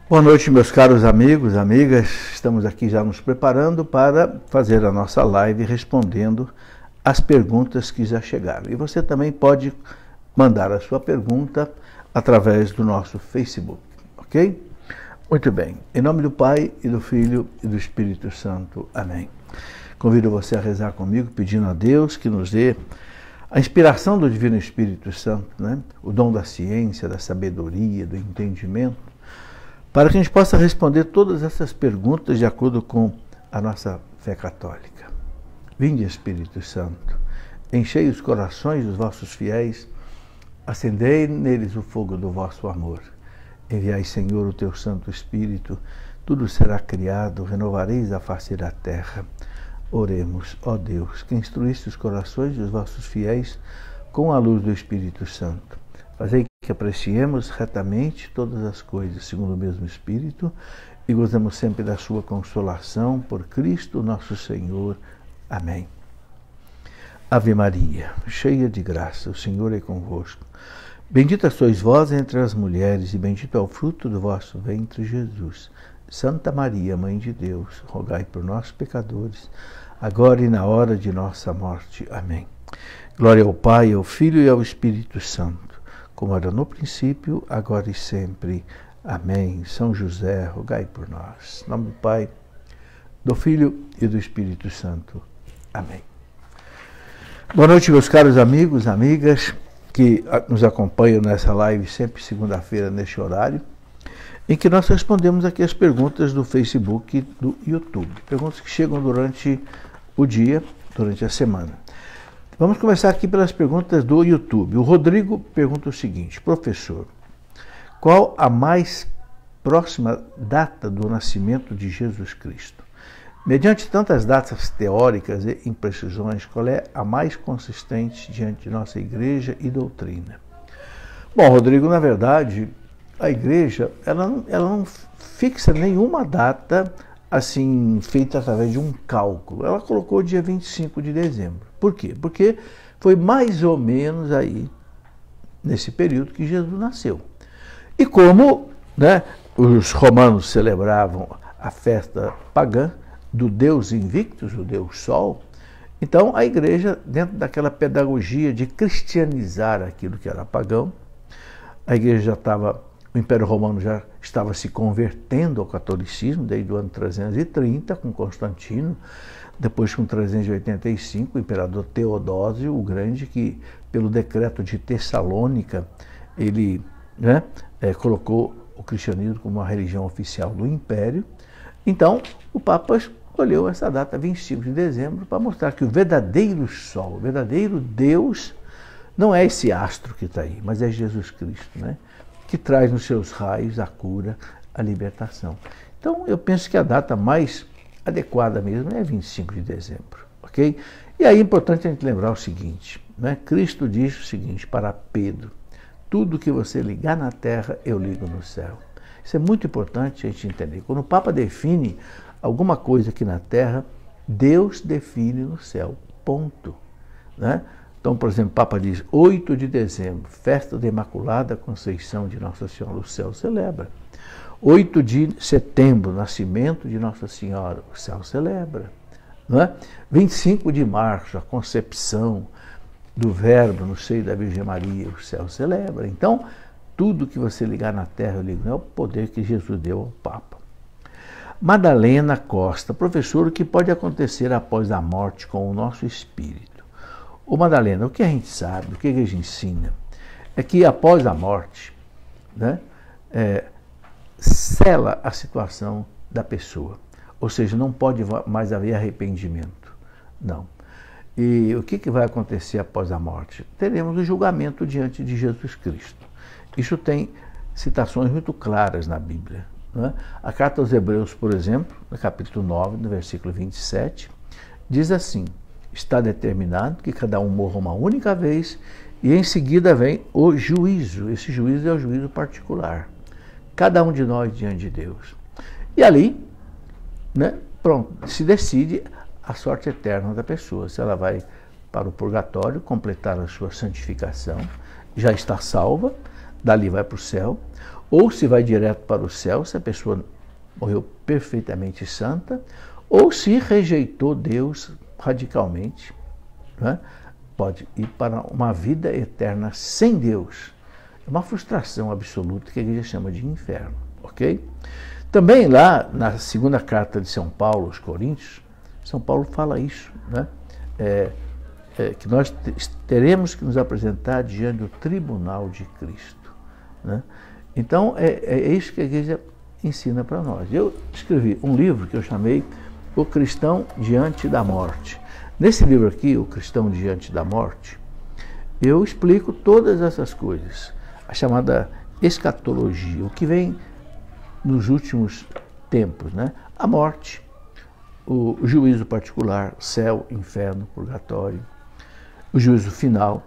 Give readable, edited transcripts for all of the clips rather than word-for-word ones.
Boa noite, meus caros amigos, amigas. Estamos aqui já nos preparando para fazer a nossa live respondendo as perguntas que já chegaram. E você também pode mandar a sua pergunta através do nosso Facebook, ok? Muito bem. Em nome do Pai, e do Filho, e do Espírito Santo. Amém. Convido você a rezar comigo, pedindo a Deus que nos dê a inspiração do Divino Espírito Santo, né? O dom da ciência, da sabedoria, do entendimento, para que a gente possa responder todas essas perguntas de acordo com a nossa fé católica. Vinde, Espírito Santo, enchei os corações dos vossos fiéis, acendei neles o fogo do vosso amor. Enviai, Senhor, o teu Santo Espírito, tudo será criado, renovareis a face da terra. Oremos, ó Deus, que instruíste os corações dos vossos fiéis com a luz do Espírito Santo. Fazei que apreciemos retamente todas as coisas, segundo o mesmo Espírito, e gozemos sempre da sua consolação, por Cristo nosso Senhor. Amém. Ave Maria, cheia de graça, o Senhor é convosco. Bendita sois vós entre as mulheres, e bendito é o fruto do vosso ventre, Jesus. Santa Maria, Mãe de Deus, rogai por nós, pecadores, agora e na hora de nossa morte. Amém. Glória ao Pai, ao Filho e ao Espírito Santo, como era no princípio, agora e sempre. Amém. São José, rogai por nós. Em nome do Pai, do Filho e do Espírito Santo. Amém. Boa noite, meus caros amigos, amigas, que nos acompanham nessa live sempre segunda-feira, neste horário, em que nós respondemos aqui as perguntas do Facebook e do YouTube. Perguntas que chegam durante o dia, durante a semana. Vamos começar aqui pelas perguntas do YouTube. O Rodrigo pergunta o seguinte: professor, qual a mais próxima data do nascimento de Jesus Cristo? Mediante tantas datas teóricas e imprecisões, qual é a mais consistente diante de nossa igreja e doutrina? Bom, Rodrigo, na verdade, a igreja ela não fixa nenhuma data assim feita através de um cálculo. Ela colocou o dia 25 de dezembro. Por quê? Porque foi mais ou menos aí, nesse período, que Jesus nasceu. E como, né, os romanos celebravam a festa pagã do Deus Invictus, o Deus Sol, então a igreja, dentro daquela pedagogia de cristianizar aquilo que era pagão, a igreja já estava, o Império Romano já estava se convertendo ao catolicismo desde o ano 330, com Constantino, depois com 385, o imperador Teodósio o Grande, que pelo decreto de Tessalônica, ele, né, colocou o cristianismo como uma religião oficial do Império. Então, o Papa escolheu essa data, 25 de dezembro, para mostrar que o verdadeiro Sol, o verdadeiro Deus, não é esse astro que está aí, mas é Jesus Cristo, né? Que traz nos seus raios a cura, a libertação. Então, eu penso que a data mais adequada mesmo é 25 de dezembro, ok? E aí é importante a gente lembrar o seguinte, né? Cristo diz o seguinte para Pedro: tudo que você ligar na terra, eu ligo no céu. Isso é muito importante a gente entender. Quando o Papa define alguma coisa aqui na terra, Deus define no céu, ponto, né? Então, por exemplo, o Papa diz 8 de dezembro, festa da Imaculada Conceição de Nossa Senhora, o céu celebra. 8 de setembro, nascimento de Nossa Senhora, o céu celebra. Não é? 25 de março, a concepção do Verbo no seio da Virgem Maria, o céu celebra. Então, tudo que você ligar na terra, eu ligo, é o poder que Jesus deu ao Papa. Madalena Costa: professor, o que pode acontecer após a morte com o nosso espírito? Ô Madalena, o que a gente sabe, o que a igreja ensina, é que após a morte, né, sela a situação da pessoa. Ou seja, não pode mais haver arrependimento. Não. E o que vai acontecer após a morte? Teremos o julgamento diante de Jesus Cristo. Isso tem citações muito claras na Bíblia, né? A carta aos Hebreus, por exemplo, no capítulo 9, no versículo 27, diz assim: está determinado que cada um morra uma única vez e em seguida vem o juízo. Esse juízo é o juízo particular. Cada um de nós diante de Deus. E ali, né, pronto, se decide a sorte eterna da pessoa. Se ela vai para o purgatório completar a sua santificação, já está salva, dali vai para o céu, ou se vai direto para o céu, se a pessoa morreu perfeitamente santa, ou se rejeitou Deus radicalmente, né? Pode ir para uma vida eterna sem Deus. É uma frustração absoluta que a igreja chama de inferno, ok? Também lá na segunda carta de São Paulo aos Coríntios, São Paulo fala isso, né? Que nós teremos que nos apresentar diante do tribunal de Cristo, né? Então, é isso que a igreja ensina para nós. Eu escrevi um livro que eu chamei O Cristão Diante da Morte. Nesse livro aqui, O Cristão Diante da Morte, eu explico todas essas coisas, a chamada escatologia, o que vem nos últimos tempos, né? A morte, o juízo particular, céu, inferno, purgatório, o juízo final,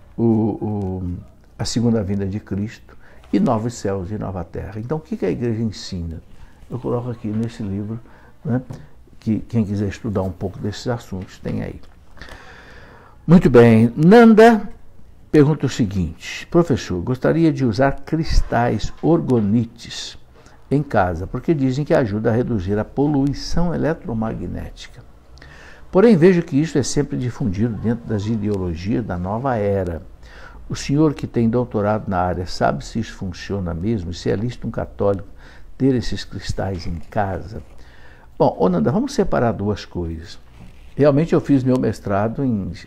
a segunda vinda de Cristo e novos céus e nova terra. Então, o que a igreja ensina? Eu coloco aqui nesse livro, né, que quem quiser estudar um pouco desses assuntos tem aí. Muito bem. Nanda pergunta o seguinte: professor, gostaria de usar cristais orgonites em casa, porque dizem que ajuda a reduzir a poluição eletromagnética. Porém, vejo que isso é sempre difundido dentro das ideologias da nova era. O senhor que tem doutorado na área sabe se isso funciona mesmo, se é lícito um católico ter esses cristais em casa? Bom, Nanda, vamos separar duas coisas. Realmente eu fiz meu mestrado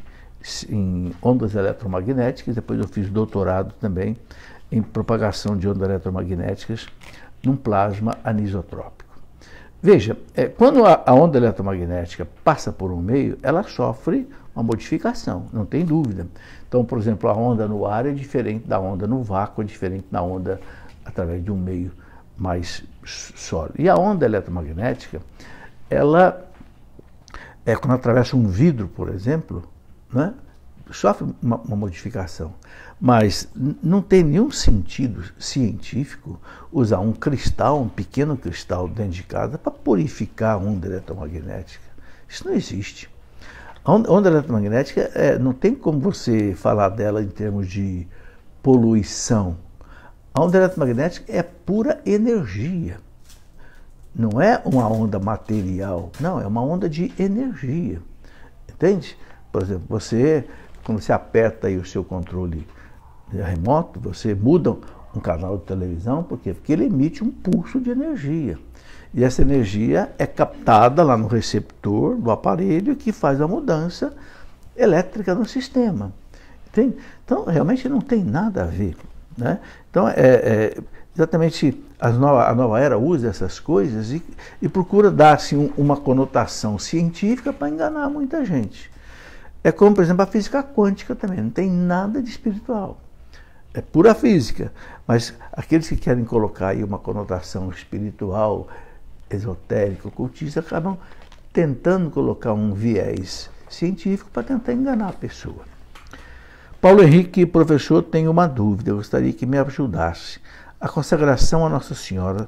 em ondas eletromagnéticas, depois eu fiz doutorado também em propagação de ondas eletromagnéticas num plasma anisotrópico. Veja, quando a onda eletromagnética passa por um meio, ela sofre uma modificação, não tem dúvida. Então, por exemplo, a onda no ar é diferente da onda no vácuo, é diferente da onda através de um meio mais sólido. E a onda eletromagnética, ela, quando atravessa um vidro, por exemplo, né, sofre uma modificação. Mas não tem nenhum sentido científico usar um cristal, um pequeno cristal dentro de casa para purificar a onda eletromagnética. Isso não existe. A onda eletromagnética, não tem como você falar dela em termos de poluição. A onda eletromagnética é pura energia. Não é uma onda material, não, é uma onda de energia. Entende? Por exemplo, quando você aperta aí o seu controle remoto, você muda um canal de televisão, por quê? Porque ele emite um pulso de energia. E essa energia é captada lá no receptor do aparelho que faz a mudança elétrica no sistema. Entende? Então, realmente não tem nada a ver, né? Então, exatamente a nova era usa essas coisas e procura dar assim, uma conotação científica para enganar muita gente. É como, por exemplo, a física quântica também, não tem nada de espiritual. É pura física, mas aqueles que querem colocar aí uma conotação espiritual, esotérica, ocultista, acabam tentando colocar um viés científico para tentar enganar a pessoa. Paulo Henrique, professor, tem uma dúvida, eu gostaria que me ajudasse. A consagração a Nossa Senhora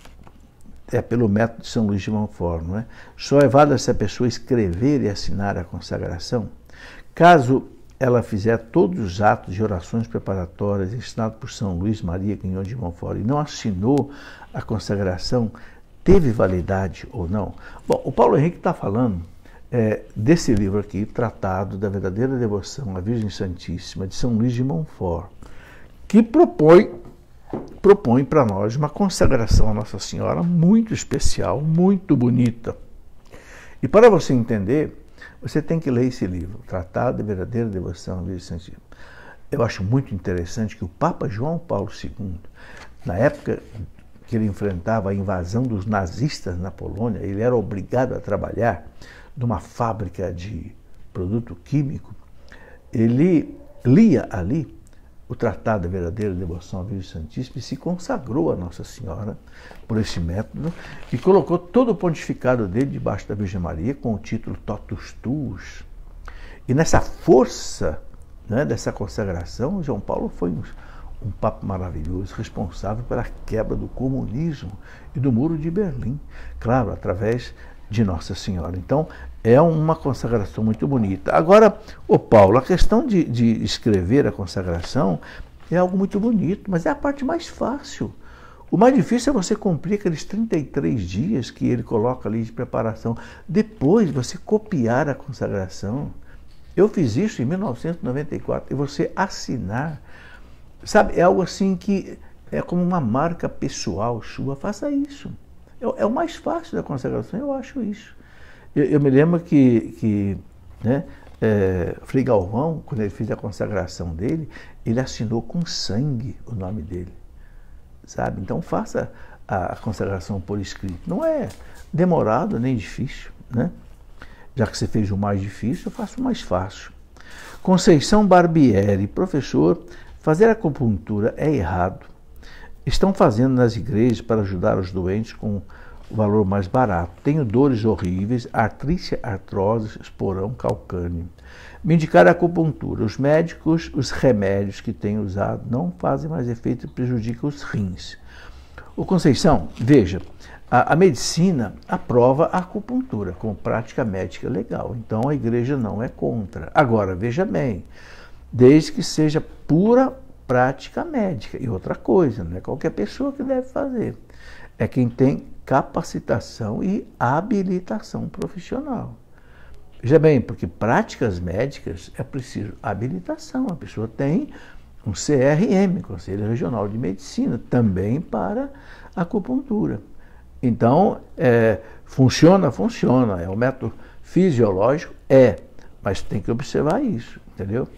é pelo método de São Luís de Montfort, não é? Só é válida se a pessoa escrever e assinar a consagração? Caso ela fizer todos os atos de orações preparatórias ensinados por São Luís Maria Guignon de Montfort e não assinou a consagração, teve validade ou não? Bom, o Paulo Henrique está falando desse livro aqui, Tratado da Verdadeira Devoção à Virgem Santíssima, de São Luís de Montfort, que propõe para nós uma consagração a Nossa Senhora muito especial, muito bonita. E para você entender, você tem que ler esse livro, Tratado de Verdadeira Devoção à Virgem Santíssima. Eu acho muito interessante que o Papa João Paulo II, na época que ele enfrentava a invasão dos nazistas na Polônia, ele era obrigado a trabalhar numa fábrica de produto químico, ele lia ali o Tratado da Verdadeira Devoção à Virgem Santíssima e se consagrou a Nossa Senhora por esse método e colocou todo o pontificado dele debaixo da Virgem Maria com o título Totus Tuus. E nessa força, né, dessa consagração, João Paulo foi um papa maravilhoso, responsável pela quebra do comunismo e do Muro de Berlim, claro, através de Nossa Senhora. Então, é uma consagração muito bonita. Agora, Paulo, a questão de escrever a consagração é algo muito bonito, mas é a parte mais fácil. O mais difícil é você cumprir aqueles 33 dias que ele coloca ali de preparação. Depois você copiar a consagração. Eu fiz isso em 1994 e você assinar, sabe, é algo assim que é como uma marca pessoal sua. Faça isso. É o mais fácil da consagração, eu acho isso. Eu me lembro que né, Frei Galvão, quando ele fez a consagração dele, ele assinou com sangue o nome dele. Sabe? Então faça a consagração por escrito. Não é demorado nem difícil, né? Já que você fez o mais difícil, eu faço o mais fácil. Conceição Barbieri, professor, fazer acupuntura é errado. Estão fazendo nas igrejas para ajudar os doentes com o valor mais barato. Tenho dores horríveis, artrite, artrose, esporão, calcânio. Me indicaram a acupuntura. Os médicos, os remédios que tenho usado não fazem mais efeito e prejudicam os rins. Ô Conceição, veja, a medicina aprova a acupuntura como prática médica legal. Então a igreja não é contra. Agora, veja bem, desde que seja pura prática médica. E outra coisa, não é qualquer pessoa que deve fazer. É quem tem capacitação e habilitação profissional. Veja bem, porque práticas médicas é preciso habilitação. A pessoa tem um CRM, Conselho Regional de Medicina, também para acupuntura. Então, funciona, é um método fisiológico, mas tem que observar isso, entendeu?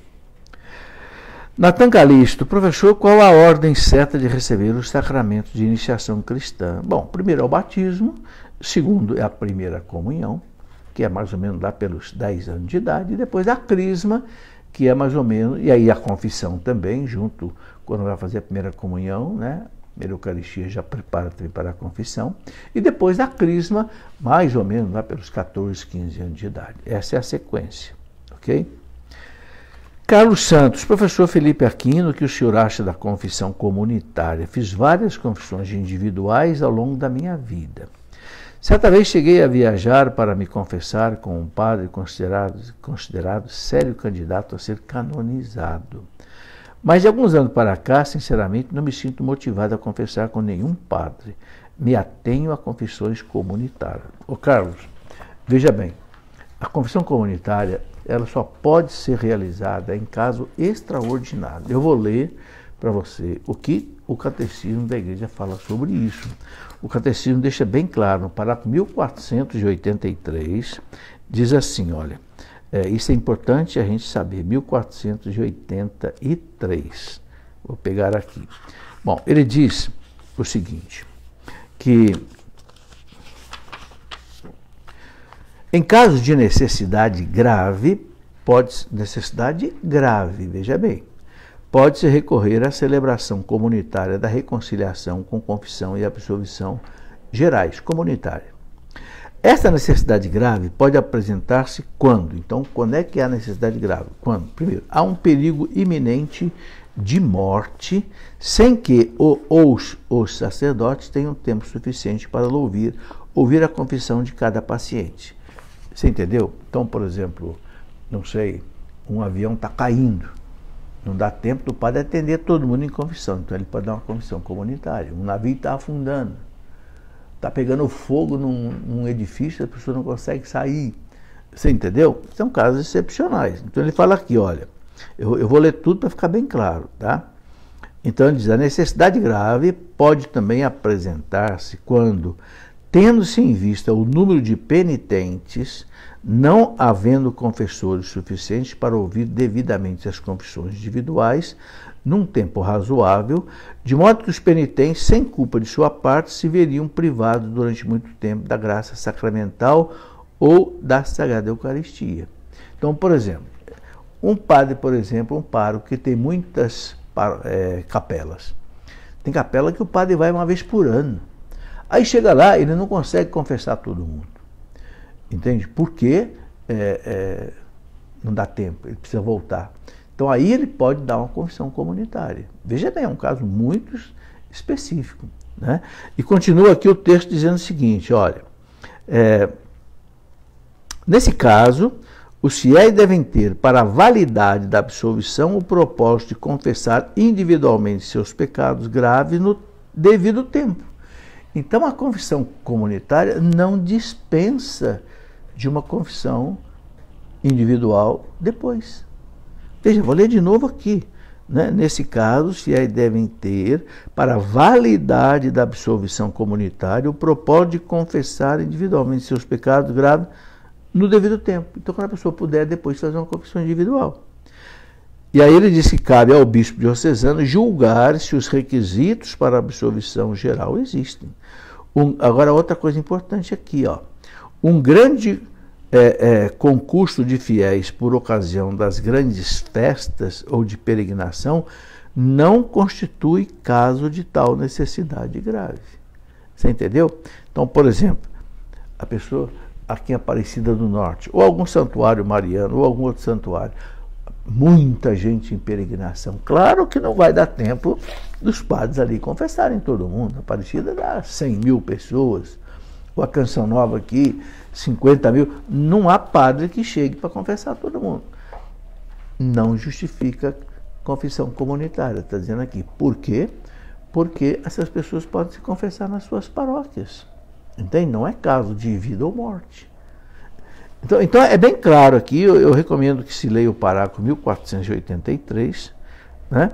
Natan Calisto, professor, qual a ordem certa de receber os sacramentos de iniciação cristã? Bom, primeiro é o batismo, segundo é a primeira comunhão, que é mais ou menos lá pelos 10 anos de idade, e depois a crisma, que é mais ou menos, e aí a confissão também, junto, quando vai fazer a primeira comunhão, né? A primeira Eucaristia já prepara também para a confissão, e depois a crisma, mais ou menos lá pelos 14, 15 anos de idade. Essa é a sequência, ok? Carlos Santos, professor Felipe Aquino, o que o senhor acha da confissão comunitária? Fiz várias confissões individuais ao longo da minha vida. Certa vez cheguei a viajar para me confessar com um padre considerado sério candidato a ser canonizado. Mas de alguns anos para cá, sinceramente, não me sinto motivado a confessar com nenhum padre. Me atenho a confissões comunitárias. Ô Carlos, veja bem, a confissão comunitária ela só pode ser realizada em caso extraordinário. Eu vou ler para você o que o Catecismo da Igreja fala sobre isso. O Catecismo deixa bem claro, no parágrafo 1483, diz assim, olha, isso é importante a gente saber, 1483, vou pegar aqui. Bom, ele diz o seguinte, que em caso de necessidade grave, veja bem, pode-se recorrer à celebração comunitária da reconciliação com confissão e absolvição gerais, comunitária. Esta necessidade grave pode apresentar-se quando? Então, quando é que há necessidade grave? Quando? Primeiro, há um perigo iminente de morte, sem que os sacerdotes tenham tempo suficiente para ouvir a confissão de cada paciente. Você entendeu? Então, por exemplo, não sei, um avião está caindo. Não dá tempo do padre atender todo mundo em confissão. Então ele pode dar uma confissão comunitária. Um navio está afundando. Está pegando fogo num edifício, a pessoa não consegue sair. Você entendeu? São casos excepcionais. Então ele fala aqui, olha, eu vou ler tudo para ficar bem claro, tá? Então ele diz, a necessidade grave pode também apresentar-se quando, tendo-se em vista o número de penitentes, não havendo confessores suficientes para ouvir devidamente as confissões individuais, num tempo razoável, de modo que os penitentes, sem culpa de sua parte, se veriam privados durante muito tempo da graça sacramental ou da Sagrada Eucaristia. Então, por exemplo, um padre, um pároco que tem muitas capelas. Tem capela que o padre vai uma vez por ano. Aí chega lá, ele não consegue confessar todo mundo. Entende? Porque não dá tempo, ele precisa voltar. Então aí ele pode dar uma confissão comunitária. Veja bem, é um caso muito específico, né? E continua aqui o texto dizendo o seguinte, olha, nesse caso, Os fiéis devem ter, para a validade da absolvição, o propósito de confessar individualmente seus pecados graves no devido tempo. Então, a confissão comunitária não dispensa de uma confissão individual depois. Veja, vou ler de novo aqui. Né? Nesse caso, os fiéis devem ter, para a validade da absolvição comunitária, o propósito de confessar individualmente seus pecados graves no devido tempo. Então, quando a pessoa puder, depois fazer uma confissão individual. E aí ele diz que cabe ao bispo diocesano julgar se os requisitos para a absolvição geral existem. Agora, outra coisa importante aqui, ó. Um grande concurso de fiéis por ocasião das grandes festas ou de peregrinação não constitui caso de tal necessidade grave. Você entendeu? Então, por exemplo, a pessoa aqui em Aparecida do Norte, ou algum santuário mariano, ou algum outro santuário, muita gente em peregrinação. Claro que não vai dar tempo dos padres ali confessarem todo mundo. A Aparecida dá 100 mil pessoas, ou a Canção Nova aqui, 50 mil. Não há padre que chegue para confessar todo mundo. Não justifica confissão comunitária, está dizendo aqui. Por quê? Porque essas pessoas podem se confessar nas suas paróquias. Entende? Não é caso de vida ou morte. Então é bem claro aqui, eu recomendo que se leia o parágrafo 1483, né?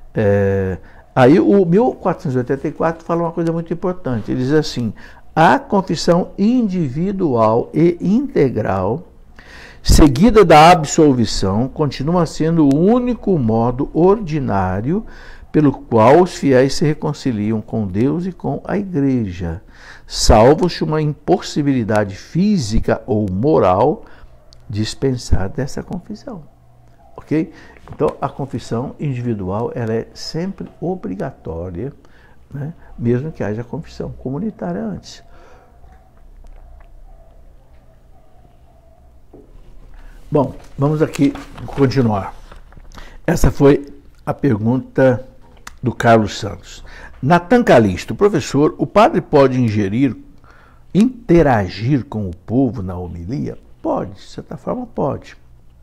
Aí o 1484 fala uma coisa muito importante, ele diz assim: a confissão individual e integral, seguida da absolvição, continua sendo o único modo ordinário pelo qual os fiéis se reconciliam com Deus e com a Igreja, salvo-se uma impossibilidade física ou moral dispensar dessa confissão. Ok? Então, a confissão individual ela é sempre obrigatória, né? Mesmo que haja confissão comunitária antes. Bom, vamos aqui continuar. Essa foi a pergunta do Carlos Santos. Natan Calisto, professor, o padre pode interagir com o povo na homilia? Pode, de certa forma pode.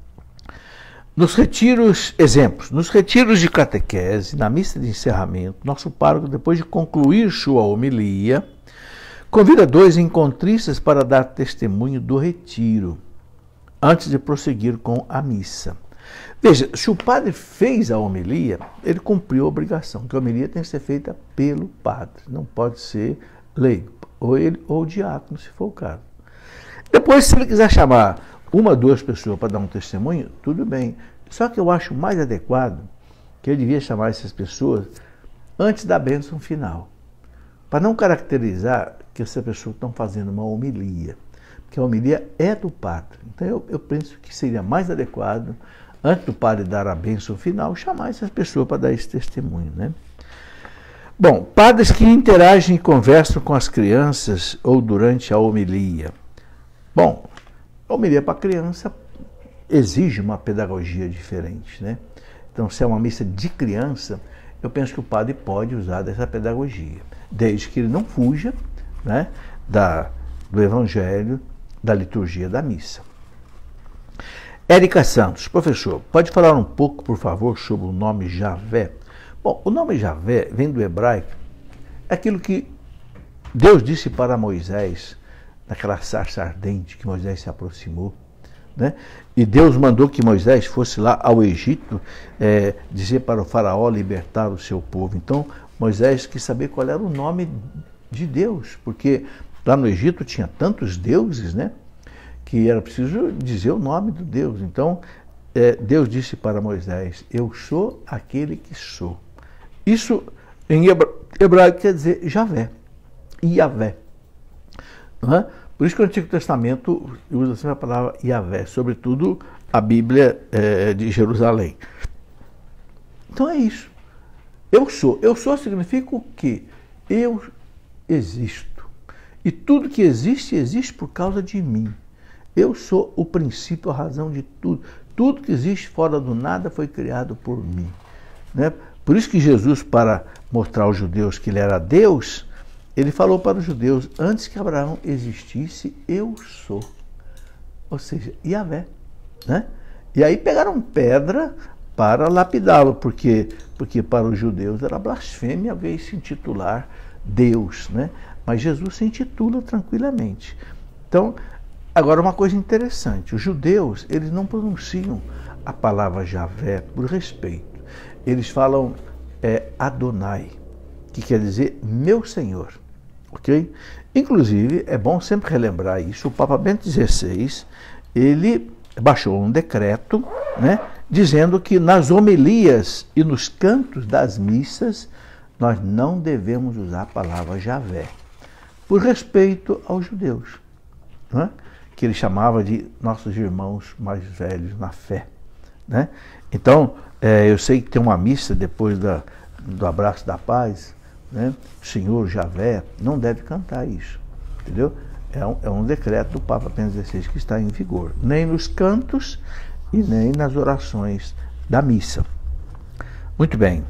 Nos retiros, exemplos, nos retiros de catequese, na missa de encerramento, nosso pároco, depois de concluir sua homilia, convida 2 encontristas para dar testemunho do retiro, antes de prosseguir com a missa. Veja, se o padre fez a homilia, ele cumpriu a obrigação, que a homilia tem que ser feita pelo padre, não pode ser leigo, ou ele ou o diácono, se for o caso. Depois, se ele quiser chamar 1 ou 2 pessoas para dar um testemunho, tudo bem. Só que eu acho mais adequado que ele devia chamar essas pessoas antes da bênção final, para não caracterizar que essas pessoas estão fazendo uma homilia, porque a homilia é do padre. Então eu penso que seria mais adequado, antes do padre dar a bênção final, chamar essas pessoas para dar esse testemunho, né? Bom, padres que interagem e conversam com as crianças ou durante a homilia. Bom, a homilia para criança exige uma pedagogia diferente, né? Então, se é uma missa de criança, eu penso que o padre pode usar dessa pedagogia, desde que ele não fuja, né, do evangelho, da liturgia da missa. Érica Santos, professor, pode falar um pouco, por favor, sobre o nome Javé? Bom, o nome Javé vem do hebraico, é aquilo que Deus disse para Moisés, naquela sarça ardente que Moisés se aproximou, né? E Deus mandou que Moisés fosse lá ao Egito dizer para o faraó libertar o seu povo. Então, Moisés quis saber qual era o nome de Deus, porque lá no Egito tinha tantos deuses, né, que era preciso dizer o nome do Deus. Então, Deus disse para Moisés: eu sou aquele que sou. Isso em hebraico quer dizer Javé, Yavé. Não é? Por isso que o Antigo Testamento usa sempre a palavra Yavé, sobretudo a Bíblia de Jerusalém. Então é isso. Eu sou. Eu sou significa o quê? Eu existo. E tudo que existe, existe por causa de mim. Eu sou o princípio, a razão de tudo. Tudo que existe fora do nada foi criado por mim. Né? Por isso que Jesus, para mostrar aos judeus que ele era Deus, ele falou para os judeus: antes que Abraão existisse, eu sou. Ou seja, Yavé. né? E aí pegaram pedra para lapidá-lo, porque para os judeus era blasfêmia alguém se intitular Deus, né? Mas Jesus se intitula tranquilamente. Então, agora uma coisa interessante, os judeus, eles não pronunciam a palavra Javé por respeito. Eles falam Adonai, que quer dizer meu Senhor, ok? Inclusive, é bom sempre relembrar isso, o Papa Bento XVI, ele baixou um decreto, né, dizendo que nas homilias e nos cantos das missas nós não devemos usar a palavra Javé, por respeito aos judeus, né, que ele chamava de nossos irmãos mais velhos na fé, né? Então, eu sei que tem uma missa depois do abraço da paz, né? Senhor Javé, não deve cantar isso, entendeu? É um decreto do Papa Bento XVI que está em vigor, nem nos cantos e nem nas orações da missa. Muito bem.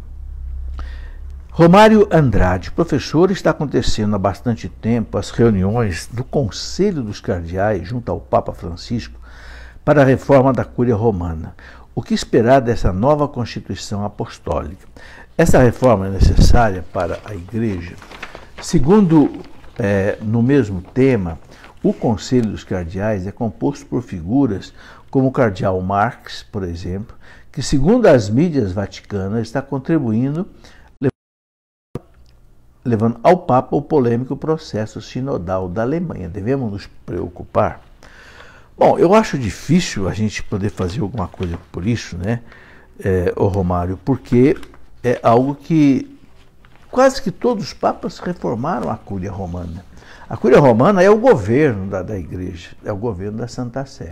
Romário Andrade, professor, está acontecendo há bastante tempo as reuniões do Conselho dos Cardeais junto ao Papa Francisco para a reforma da Cúria Romana. O que esperar dessa nova Constituição Apostólica? Essa reforma é necessária para a Igreja? Segundo, no mesmo tema, o Conselho dos Cardeais é composto por figuras como o cardeal Marx, por exemplo, que, segundo as mídias vaticanas, está contribuindo, levando ao Papa o polêmico processo sinodal da Alemanha. Devemos nos preocupar? Bom, eu acho difícil a gente poder fazer alguma coisa por isso, né, Romário, porque é algo que quase que todos os papas reformaram a Cúria Romana. A Cúria Romana é o governo da Igreja, é o governo da Santa Sé.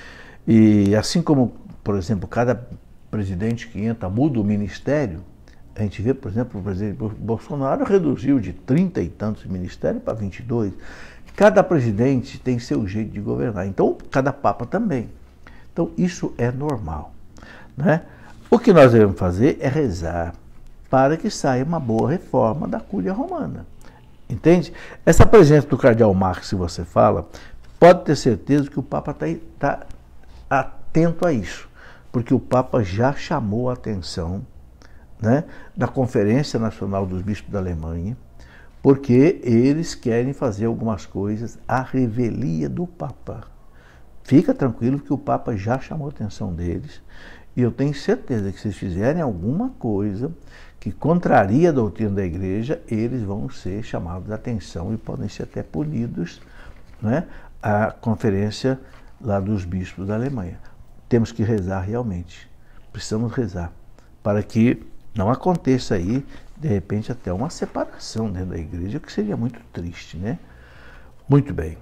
E assim como, por exemplo, cada presidente que entra muda o ministério, a gente vê, por exemplo, o presidente Bolsonaro reduziu de 30 e tantos ministérios para 22. Cada presidente tem seu jeito de governar, então cada papa também. Então isso é normal, né? O que nós devemos fazer é rezar para que saia uma boa reforma da Cúria Romana, entende? Essa presença do cardeal Marx que você fala, pode ter certeza que o Papa está atento a isso, porque o Papa já chamou a atenção, né, da Conferência Nacional dos Bispos da Alemanha, porque eles querem fazer algumas coisas à revelia do Papa. Fica tranquilo que o Papa já chamou a atenção deles, e eu tenho certeza que se eles fizerem alguma coisa que contraria a doutrina da Igreja, eles vão ser chamados a atenção e podem ser até punidos, né? A conferência lá dos bispos da Alemanha. Temos que rezar realmente, precisamos rezar, para que não aconteça aí, de repente, até uma separação dentro da Igreja, o que seria muito triste, né? Muito bem.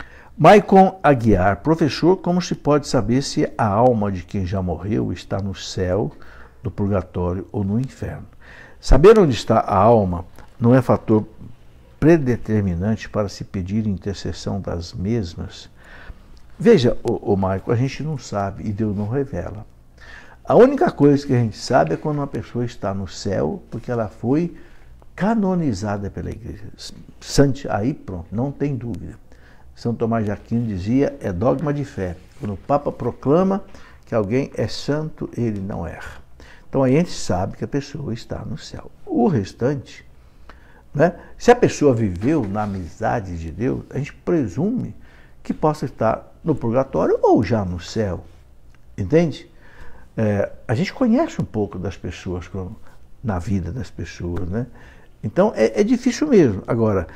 Maicon Aguiar, professor, como se pode saber se a alma de quem já morreu está no céu, no purgatório ou no inferno? Saber onde está a alma não é fator predeterminante para se pedir intercessão das mesmas? Veja, Maicon, a gente não sabe e Deus não revela. A única coisa que a gente sabe é quando uma pessoa está no céu, porque ela foi canonizada pela Igreja. Aí pronto, não tem dúvida. São Tomás de Aquino dizia, é dogma de fé. Quando o Papa proclama que alguém é santo, ele não erra. Então aí a gente sabe que a pessoa está no céu. O restante, né, se a pessoa viveu na amizade de Deus, a gente presume que possa estar no purgatório ou já no céu. Entende? A gente conhece um pouco das pessoas, na vida das pessoas, né? Então é difícil mesmo. Agora,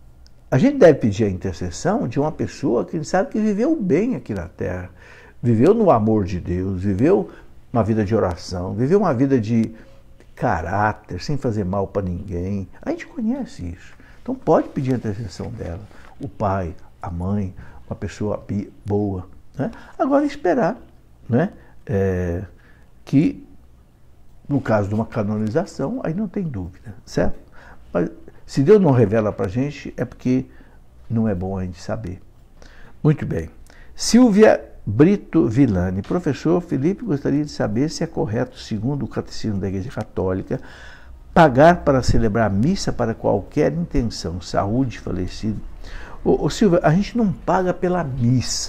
a gente deve pedir a intercessão de uma pessoa que sabe que viveu bem aqui na Terra, viveu no amor de Deus, viveu uma vida de oração, viveu uma vida de caráter, sem fazer mal para ninguém. A gente conhece isso. Então pode pedir a intercessão dela, o pai, a mãe, uma pessoa boa, né? Agora esperar, né? Que no caso de uma canonização, aí não tem dúvida, certo? Mas se Deus não revela para a gente, é porque não é bom a gente saber. Muito bem. Silvia Brito Villani, professor Felipe, gostaria de saber se é correto, segundo o Catecismo da Igreja Católica, pagar para celebrar missa para qualquer intenção, saúde, falecido. Silvia, a gente não paga pela missa.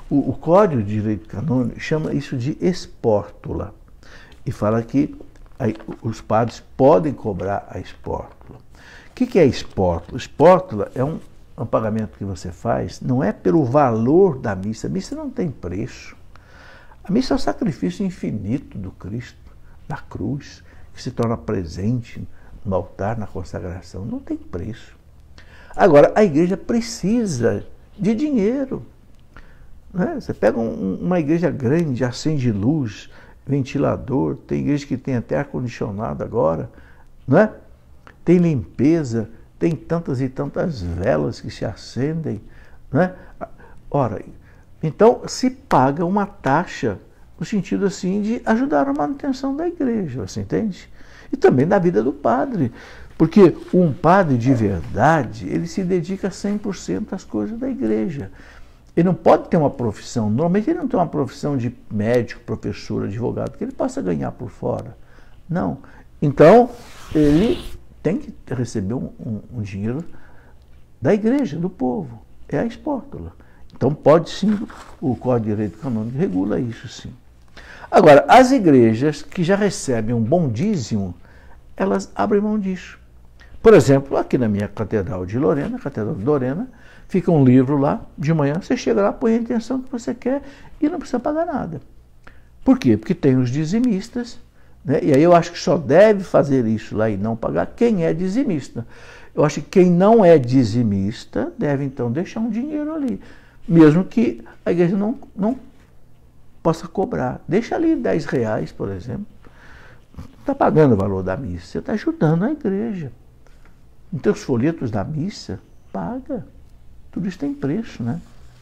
O Código de Direito Canônico chama isso de espórtula e fala que os padres podem cobrar a espórtula. O que é espórtula? Espórtula é um pagamento que você faz, não é pelo valor da missa. A missa não tem preço. A missa é o sacrifício infinito do Cristo na cruz, que se torna presente no altar, na consagração. Não tem preço. Agora, a igreja precisa de dinheiro. Né? Você pega uma igreja grande, acende luz, ventilador, tem igreja que tem até ar-condicionado agora, né? Tem limpeza, tem tantas e tantas velas que se acendem. Né? Ora, então se paga uma taxa no sentido assim de ajudar na manutenção da igreja, você entende? E também da vida do padre. Porque um padre de verdade, ele se dedica 100% às coisas da igreja. Ele não pode ter uma profissão, normalmente ele não tem uma profissão de médico, professor, advogado, que ele possa ganhar por fora. Não. Então, ele tem que receber um dinheiro da igreja, do povo. É a espórtula. Então, pode sim, o Código de Direito Canônico regula isso sim. Agora, as igrejas que já recebem um bom dízimo, elas abrem mão disso. Por exemplo, aqui na minha Catedral de Lorena, Catedral de Lorena, fica um livro lá, de manhã, você chega lá, põe a intenção que você quer e não precisa pagar nada. Por quê? Porque tem os dizimistas, né? E aí eu acho que só deve fazer isso lá e não pagar quem é dizimista. Eu acho que quem não é dizimista deve então deixar um dinheiro ali, mesmo que a igreja não possa cobrar. Deixa ali R$10, por exemplo. Não está pagando o valor da missa, você está ajudando a igreja. Nos teus folhetos da missa, paga. Tudo isso tem preço, né?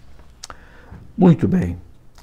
Muito bem.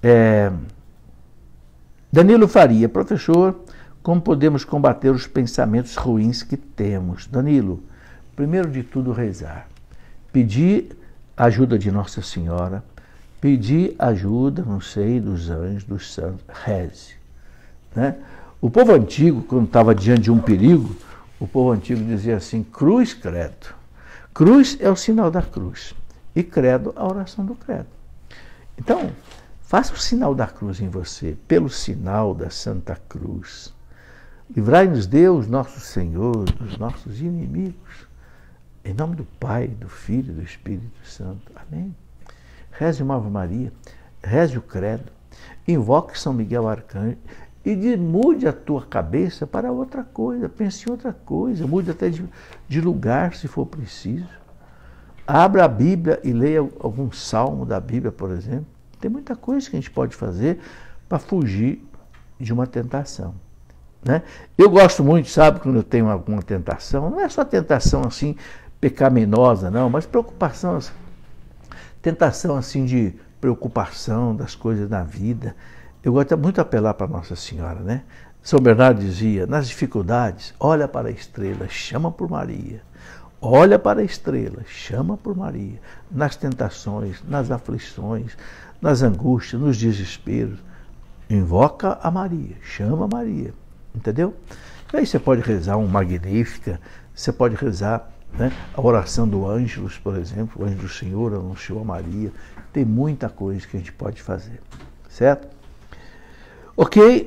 Danilo Faria, professor, como podemos combater os pensamentos ruins que temos? Danilo, primeiro de tudo, rezar. Pedir ajuda de Nossa Senhora, pedir ajuda, não sei, dos anjos, dos santos, reze. Né? O povo antigo, quando estava diante de um perigo, o povo antigo dizia assim, cruz, credo. Cruz é o sinal da cruz. E credo, a oração do credo. Então, faça o sinal da cruz em você, pelo sinal da Santa Cruz. Livrai-nos Deus, nosso Senhor, dos nossos inimigos. Em nome do Pai, do Filho e do Espírito Santo. Amém. Reze uma Ave Maria, reze o credo, invoque São Miguel Arcanjo e mude a tua cabeça para outra coisa, pense em outra coisa, mude até de lugar se for preciso. Abra a Bíblia e leia algum salmo da Bíblia, por exemplo. Tem muita coisa que a gente pode fazer para fugir de uma tentação. Né? Eu gosto muito, sabe, quando eu tenho alguma tentação, não é só tentação assim pecaminosa, não, mas preocupação, tentação assim de preocupação das coisas da vida. Eu gosto muito de apelar para Nossa Senhora, né? São Bernardo dizia, nas dificuldades, olha para a estrela, chama por Maria. Olha para a estrela, chama por Maria. Nas tentações, nas aflições, nas angústias, nos desesperos, invoca a Maria, chama a Maria. Entendeu? E aí você pode rezar um Magnífica, você pode rezar, né, a oração do Ângelus, por exemplo, o anjo do Senhor anunciou a Maria. Tem muita coisa que a gente pode fazer, certo? Ok,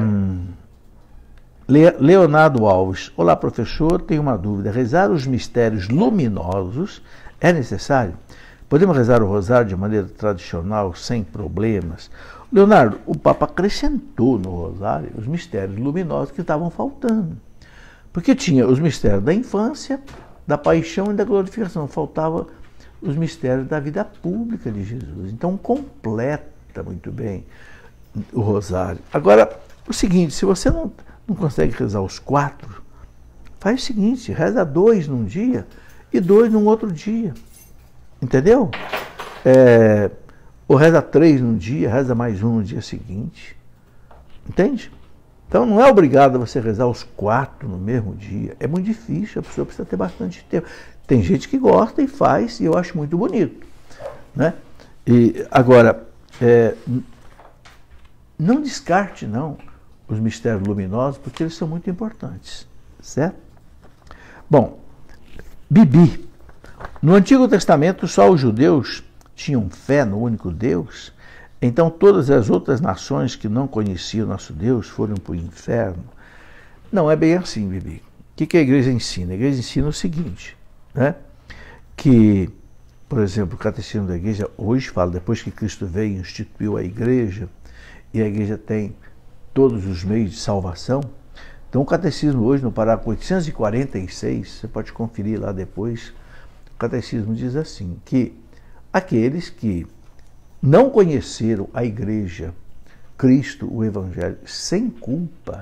Leonardo Alves. Olá, professor, tenho uma dúvida. Rezar os mistérios luminosos é necessário? Podemos rezar o rosário de maneira tradicional, sem problemas? Leonardo, o Papa acrescentou no rosário os mistérios luminosos que estavam faltando. Porque tinha os mistérios da infância, da paixão e da glorificação. Faltava os mistérios da vida pública de Jesus. Então, completa muito bem o rosário. Agora, o seguinte, se você não consegue rezar os 4, faz o seguinte, reza 2 num dia e 2 num outro dia. Entendeu? Ou reza 3 num dia, reza mais um no dia seguinte. Entende? Então não é obrigado a você rezar os 4 no mesmo dia. É muito difícil, a pessoa precisa ter bastante tempo. Tem gente que gosta e faz, e eu acho muito bonito. Né? E, agora, não descarte, não, os mistérios luminosos, porque eles são muito importantes. Certo? Bom, Bibi. No Antigo Testamento, só os judeus tinham fé no único Deus. então todas as outras nações que não conheciam nosso Deus foram para o inferno. Não é bem assim, Bibi. O que a igreja ensina? A igreja ensina o seguinte, né? Que, por exemplo, o catecismo da igreja hoje fala, depois que Cristo veio e instituiu a igreja, e a igreja tem todos os meios de salvação. Então o catecismo hoje, no parágrafo 846, você pode conferir lá depois, o catecismo diz assim, que aqueles que não conheceram a igreja, Cristo, o Evangelho, sem culpa,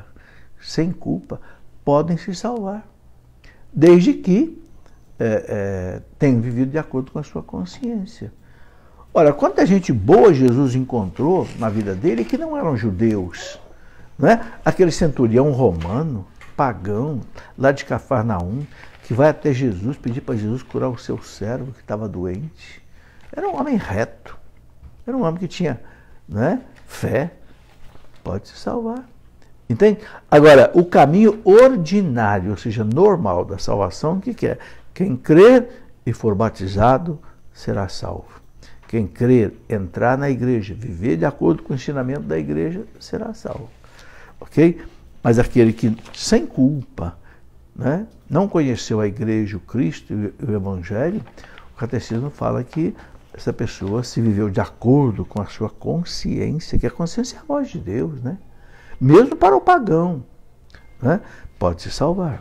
podem se salvar, desde que tenham vivido de acordo com a sua consciência. Ora, quanta gente boa Jesus encontrou na vida dele que não eram judeus, né? Aquele centurião romano, pagão, lá de Cafarnaum, que vai até Jesus, pedir para Jesus curar o seu servo que estava doente. Era um homem reto, era um homem que tinha, né, fé, pode se salvar. Entende? Agora, o caminho ordinário, ou seja, normal da salvação, o que é? Quem crer e for batizado será salvo. Quem crer, entrar na igreja, viver de acordo com o ensinamento da igreja, será salvo. Ok? Mas aquele que, sem culpa, né, não conheceu a igreja, o Cristo e o Evangelho, o catecismo fala que essa pessoa se viveu de acordo com a sua consciência, que a consciência é a voz de Deus, né? Mesmo para o pagão, né, pode se salvar.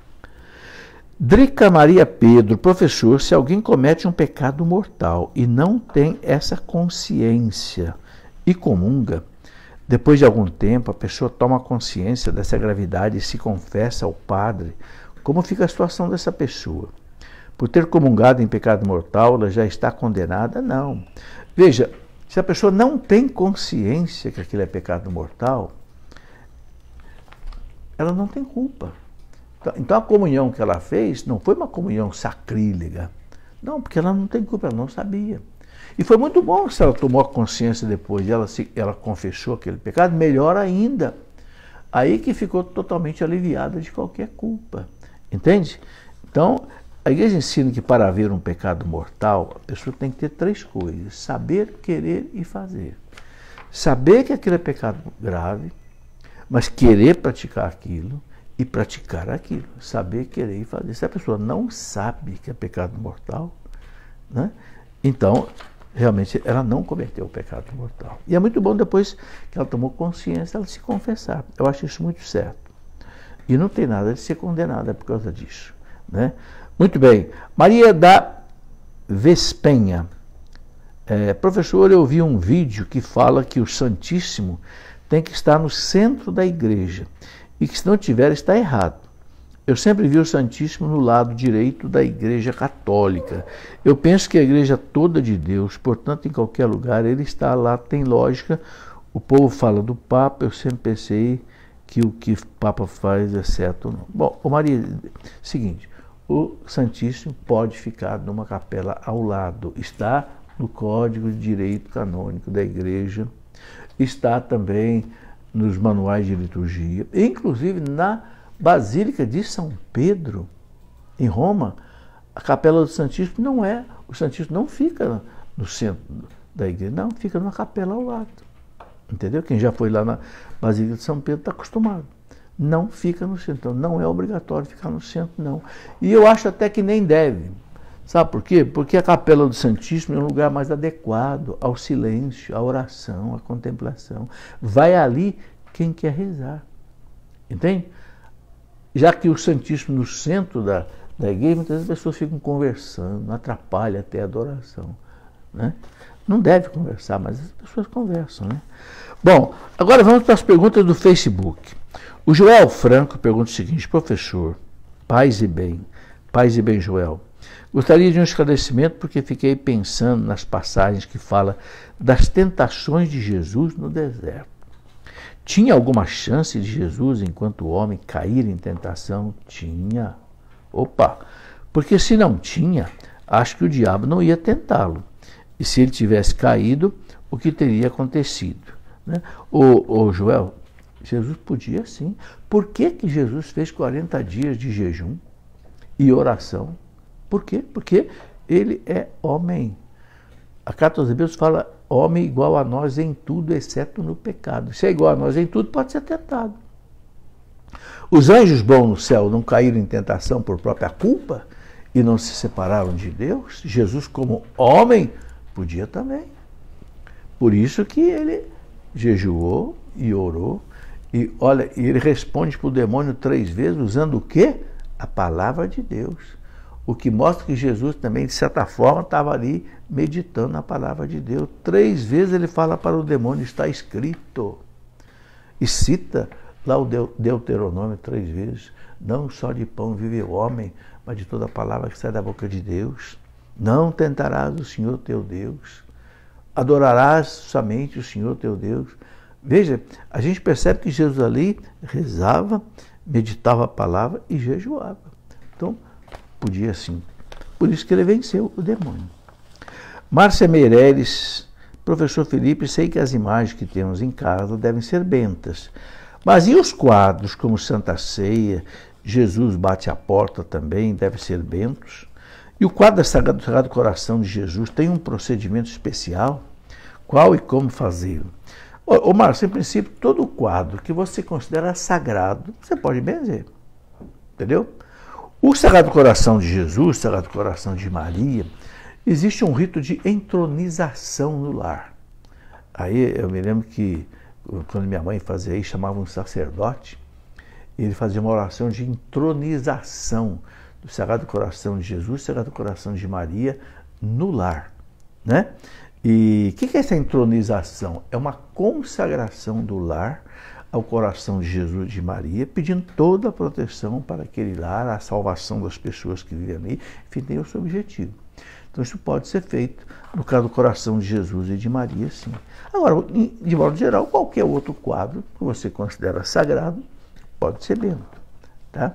Drica Maria Pedro, professor, se alguém comete um pecado mortal e não tem essa consciência e comunga, depois de algum tempo a pessoa toma consciência dessa gravidade e se confessa ao padre, como fica a situação dessa pessoa? Por ter comungado em pecado mortal, ela já está condenada? Não. Veja, se a pessoa não tem consciência que aquilo é pecado mortal, ela não tem culpa. Então a comunhão que ela fez não foi uma comunhão sacrílega. Não, porque ela não tem culpa, ela não sabia. E foi muito bom se ela tomou a consciência depois, ela confessou aquele pecado, melhor ainda. Aí que ficou totalmente aliviada de qualquer culpa. Entende? Então, a igreja ensina que para haver um pecado mortal, a pessoa tem que ter 3 coisas: saber, querer e fazer. Saber que aquilo é pecado grave, mas querer praticar aquilo e praticar aquilo. Saber, querer e fazer. Se a pessoa não sabe que é pecado mortal, né, então, realmente, ela não cometeu o pecado mortal. E é muito bom depois que ela tomou consciência, ela se confessar. Eu acho isso muito certo. E não tem nada de ser condenada por causa disso, né? Muito bem. Maria da Vespenha. Professor, eu vi um vídeo que fala que o Santíssimo tem que estar no centro da igreja e que se não tiver está errado. Eu sempre vi o Santíssimo no lado direito da Igreja Católica. Eu penso que a igreja toda de Deus, portanto, em qualquer lugar, ele está lá, tem lógica. O povo fala do Papa, eu sempre pensei que o que o Papa faz é certo ou não. Bom, Maria, seguinte, o Santíssimo pode ficar numa capela ao lado, está no Código de Direito Canônico da Igreja, está também nos manuais de liturgia, inclusive na Basílica de São Pedro, em Roma, a capela do Santíssimo não é, o Santíssimo não fica no centro da igreja, não, fica numa capela ao lado. Entendeu? Quem já foi lá na Basílica de São Pedro está acostumado. Não fica no centro, então não é obrigatório ficar no centro, não. E eu acho até que nem deve. Sabe por quê? Porque a capela do Santíssimo é um lugar mais adequado ao silêncio, à oração, à contemplação. Vai ali quem quer rezar. Entende? Já que o Santíssimo no centro da igreja, muitas vezes as pessoas ficam conversando, atrapalha até a adoração, né? Não deve conversar, mas as pessoas conversam, né? Bom, agora vamos para as perguntas do Facebook. O Joel Franco pergunta o seguinte: professor, paz e bem Joel, gostaria de um esclarecimento porque fiquei pensando nas passagens que fala das tentações de Jesus no deserto. Tinha alguma chance de Jesus, enquanto homem, cair em tentação? Tinha. Opa! Porque se não tinha, acho que o diabo não ia tentá-lo. E se ele tivesse caído, o que teria acontecido? Né? Ô Joel, Jesus podia sim. Por que que Jesus fez 40 dias de jejum e oração? Por quê? Porque ele é homem. A Carta aos Hebreus fala homem igual a nós em tudo, exceto no pecado. Se é igual a nós em tudo, pode ser tentado. Os anjos bons no céu não caíram em tentação por própria culpa e não se separaram de Deus? Jesus, como homem, podia também. Por isso que ele jejuou e orou. E olha, ele responde para o demônio 3 vezes usando o quê? A palavra de Deus. O que mostra que Jesus também, de certa forma, estava ali meditando na palavra de Deus. 3 vezes ele fala para o demônio, está escrito. E cita lá o Deuteronômio 3 vezes. Não só de pão vive o homem, mas de toda a palavra que sai da boca de Deus. Não tentarás o Senhor teu Deus. Adorarás somente o Senhor teu Deus. Veja, a gente percebe que Jesus ali rezava, meditava a palavra e jejuava. Então, podia sim. Por isso que ele venceu o demônio. Márcia Meireles, professor Felipe, sei que as imagens que temos em casa devem ser bentas. Mas e os quadros, como Santa Ceia, Jesus bate a porta também, devem ser bentos? E o quadro do Sagrado Coração de Jesus tem um procedimento especial? Qual e como fazê-lo? Ô Márcio, em princípio, todo quadro que você considera sagrado, você pode benzer. Entendeu? O Sagrado Coração de Jesus, o Sagrado Coração de Maria, existe um rito de entronização no lar. Aí eu me lembro que, quando minha mãe fazia isso, chamava um sacerdote, e ele fazia uma oração de entronização do Sagrado Coração de Jesus, Sagrado Coração de Maria, no lar, né? E o que é essa entronização? É uma consagração do lar ao coração de Jesus e de Maria, pedindo toda a proteção para aquele lar, a salvação das pessoas que vivem ali, enfim, tem o seu objetivo. Então isso pode ser feito no caso do coração de Jesus e de Maria, sim. Agora, de modo geral, qualquer outro quadro que você considera sagrado, pode ser bento, tá?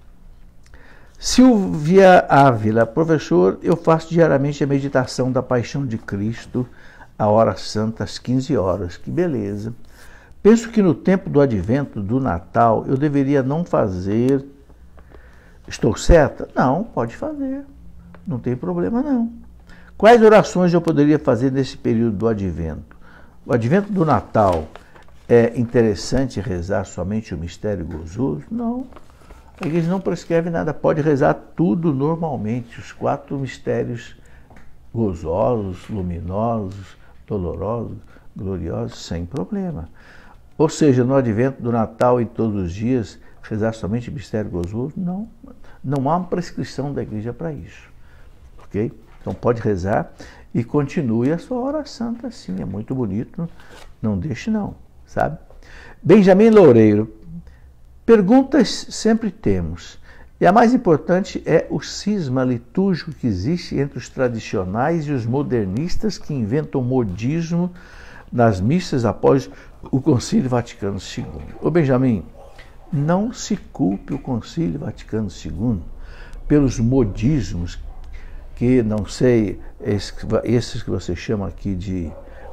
Silvia Ávila, professor, eu faço diariamente a meditação da Paixão de Cristo, a hora santa, às 15 horas. Que beleza. Penso que no tempo do advento, do Natal, eu deveria não fazer. Estou certa? Não, pode fazer. Não tem problema, não. Quais orações eu poderia fazer nesse período do advento? O advento do Natal, é interessante rezar somente o mistério gozoso? Não. A igreja não prescreve nada, pode rezar tudo normalmente, os 4 mistérios gozosos, luminosos, dolorosos, gloriosos, sem problema. Ou seja, no advento do Natal e todos os dias, rezar somente o mistério gozoso? Não, não há uma prescrição da igreja para isso, ok? Então pode rezar e continue a sua hora santa assim, é muito bonito, não deixe não, sabe? Benjamin Loureiro, perguntas sempre temos, e a mais importante é o cisma litúrgico que existe entre os tradicionais e os modernistas que inventam modismo nas missas após o Concílio Vaticano II. Ô Benjamin, não se culpe o Concílio Vaticano II pelos modismos que, não sei, esses que você chama aqui de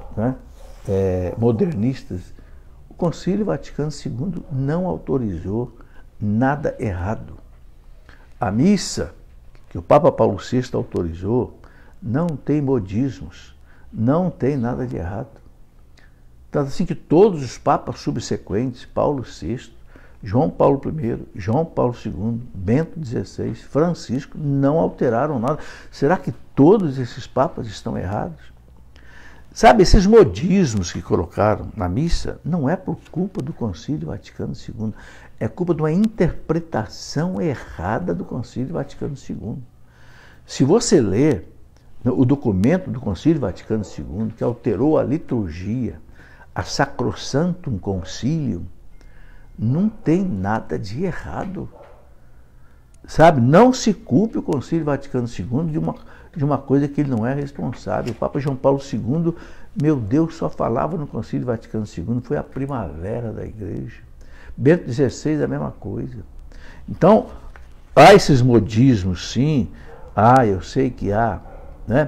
modernistas. O Concílio Vaticano II não autorizou nada errado. A missa que o Papa Paulo VI autorizou não tem modismos, não tem nada de errado. Tanto assim que todos os papas subsequentes, Paulo VI, João Paulo I, João Paulo II, Bento XVI, Francisco, não alteraram nada. Será que todos esses papas estão errados? Sabe, esses modismos que colocaram na missa não é por culpa do Concílio Vaticano II, é culpa de uma interpretação errada do Concílio Vaticano II. Se você ler o documento do Concílio Vaticano II, que alterou a liturgia, a Sacrosanctum Concilium, não tem nada de errado. Sabe, não se culpe o Concílio Vaticano II de uma coisa que ele não é responsável. O Papa João Paulo II, meu Deus, só falava no Concílio Vaticano II, foi a primavera da igreja. Bento XVI, a mesma coisa. Então, há esses modismos, sim. Eu sei que há, né?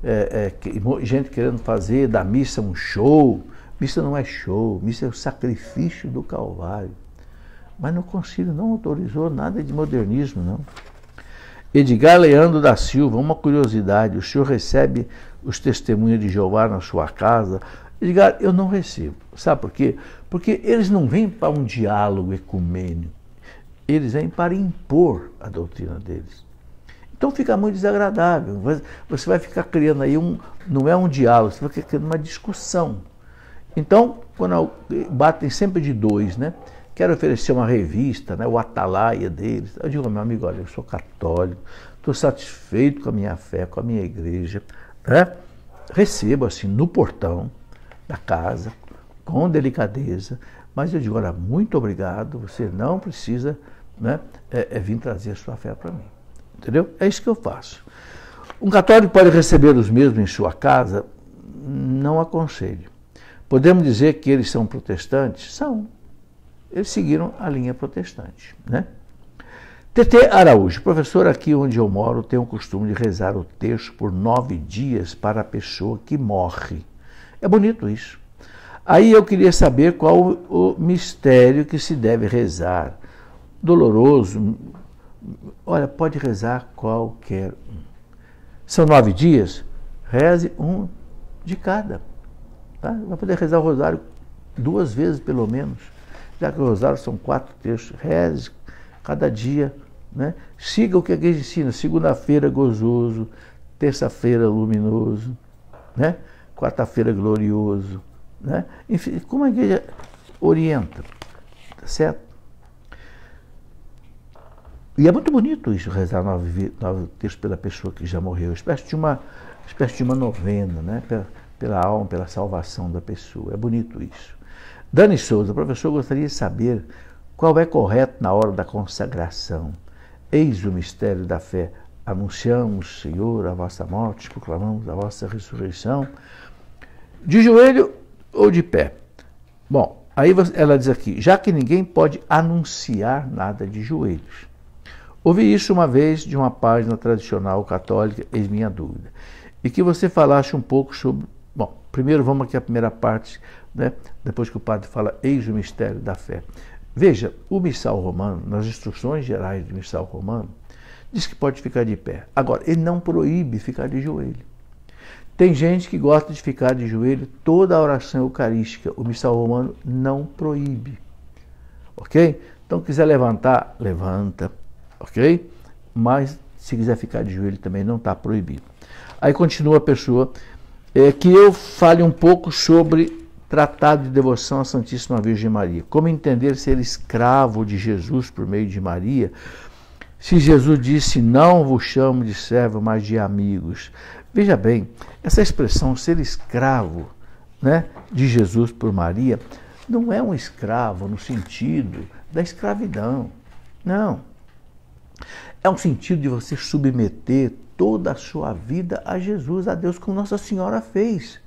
Gente querendo fazer da missa um show. Missa não é show, missa é o sacrifício do Calvário. Mas no concílio não autorizou nada de modernismo, não. Edgar Leandro da Silva, uma curiosidade, o senhor recebe os testemunhos de Jeová na sua casa? Edgar, eu não recebo. Sabe por quê? Porque eles não vêm para um diálogo ecumênico, eles vêm para impor a doutrina deles. Então fica muito desagradável. Você vai ficar criando aí não é um diálogo, você vai ficar criando uma discussão. Então, quando batem sempre de dois, né? Quero oferecer uma revista, né? O Atalaia deles. Eu digo, meu amigo, olha, eu sou católico, estou satisfeito com a minha fé, com a minha igreja, né? Recebo assim no portão da casa, com delicadeza, mas eu digo, olha, muito obrigado, você não precisa, né, vir trazer a sua fé para mim. Entendeu? É isso que eu faço. Um católico pode receber os mesmos em sua casa? Não aconselho. Podemos dizer que eles são protestantes? São. Eles seguiram a linha protestante, né? TT Araújo, professor, aqui onde eu moro, tem o costume de rezar o terço por 9 dias para a pessoa que morre. É bonito isso. Aí eu queria saber qual o mistério que se deve rezar. Doloroso? Olha, pode rezar qualquer um. São 9 dias? Reze um de cada. Tá? Vai poder rezar o rosário 2 vezes pelo menos. Já que o rosário são 4 terços. Reze cada dia. Né? Siga o que a igreja ensina. Segunda-feira gozoso, terça-feira luminoso, né? Quarta-feira glorioso. Né? Enfim, como a igreja orienta. Tá certo? E é muito bonito isso, rezar 9 terços pela pessoa que já morreu. Espécie de uma novena, né? Pela alma, pela salvação da pessoa. É bonito isso. Dani Souza, professor, gostaria de saber qual é correto na hora da consagração. Eis o mistério da fé. Anunciamos, Senhor, a vossa morte, proclamamos a vossa ressurreição. De joelho ou de pé? Bom, aí ela diz aqui, já que ninguém pode anunciar nada de joelhos. Ouvi isso uma vez de uma página tradicional católica, eis minha dúvida. E que você falasse um pouco sobre... Bom, primeiro vamos aqui à primeira parte, né? Depois que o padre fala, eis o mistério da fé. Veja, o missal romano, nas instruções gerais do missal romano, diz que pode ficar de pé. Agora, ele não proíbe ficar de joelho. Tem gente que gosta de ficar de joelho toda a oração eucarística. O missal romano não proíbe. Ok? Então, quiser levantar, levanta. Ok? Mas, se quiser ficar de joelho também não está proibido. Aí continua a pessoa, que eu fale um pouco sobre tratado de devoção à Santíssima Virgem Maria. Como entender ser escravo de Jesus por meio de Maria, se Jesus disse, não vos chamo de servo, mas de amigos. Veja bem, essa expressão ser escravo, né, de Jesus por Maria, não é um escravo no sentido da escravidão. Não. É um sentido de você submeter toda a sua vida a Jesus, a Deus, como Nossa Senhora fez.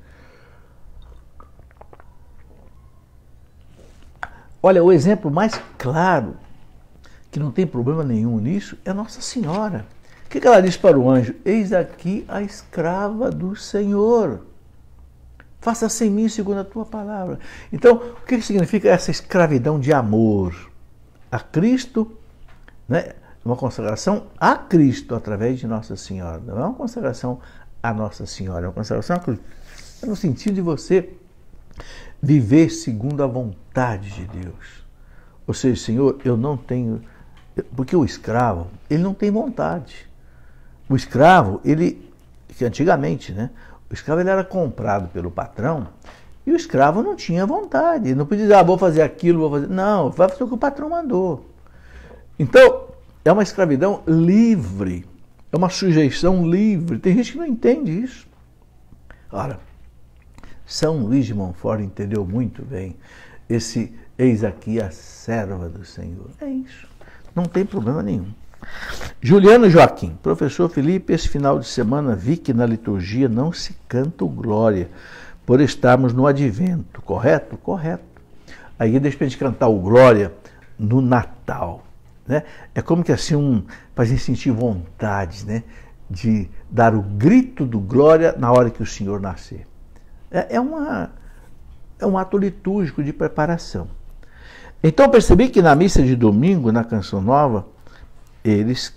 Olha, o exemplo mais claro, que não tem problema nenhum nisso, é Nossa Senhora. O que ela diz para o anjo? Eis aqui a escrava do Senhor. Faça-se em mim segundo a tua palavra. Então, o que significa essa escravidão de amor a Cristo, né? Uma consagração a Cristo através de Nossa Senhora. Não é uma consagração a Nossa Senhora, é uma consagração a Cristo. É no sentido de você viver segundo a vontade de Deus. Ou seja, Senhor, eu não tenho... Porque o escravo, ele não tem vontade. O escravo, que antigamente, né? O escravo ele era comprado pelo patrão e o escravo não tinha vontade. Ele não podia dizer, vou fazer aquilo, vou fazer... Não, vai fazer o que o patrão mandou. Então, é uma escravidão livre. É uma sujeição livre. Tem gente que não entende isso. Ora, São Luís de Montfort entendeu muito bem esse eis aqui a serva do Senhor. É isso. Não tem problema nenhum. Juliano Joaquim, professor Felipe, esse final de semana vi que na liturgia não se canta o Glória, por estarmos no Advento, correto? Correto. Aí deixa a gente cantar o Glória no Natal, né? É como que assim, para a gente sentir vontade, né? De dar o grito do Glória na hora que o Senhor nascer. É um ato litúrgico de preparação. Então percebi que na missa de domingo, na Canção Nova, eles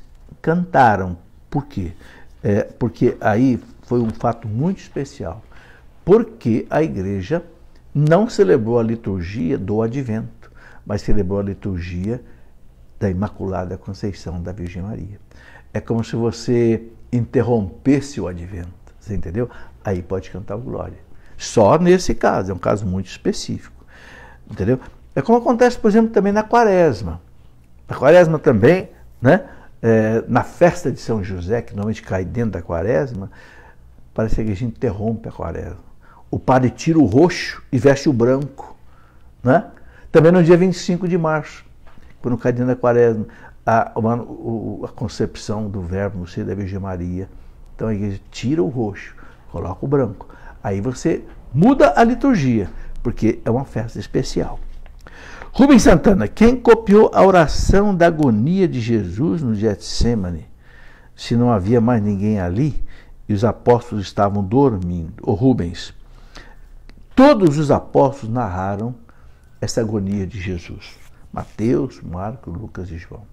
cantaram. Por quê? Porque aí foi um fato muito especial. Porque a igreja não celebrou a liturgia do Advento, mas celebrou a liturgia da Imaculada Conceição da Virgem Maria. É como se você interrompesse o Advento, você entendeu? Aí pode cantar o Glória. Só nesse caso, é um caso muito específico, entendeu? É como acontece, por exemplo, também na Quaresma. Na Quaresma também, né? Na festa de São José, que normalmente cai dentro da Quaresma, parece que a gente interrompe a Quaresma. O padre tira o roxo e veste o branco, né? Também no dia 25 de março, quando cai dentro da Quaresma, a concepção do Verbo no seio da Virgem Maria. Então a igreja tira o roxo, coloca o branco. Aí você muda a liturgia, porque é uma festa especial. Rubens Santana, quem copiou a oração da agonia de Jesus no Getsêmani, se não havia mais ninguém ali e os apóstolos estavam dormindo? Ô Rubens, todos os apóstolos narraram essa agonia de Jesus. Mateus, Marcos, Lucas e João.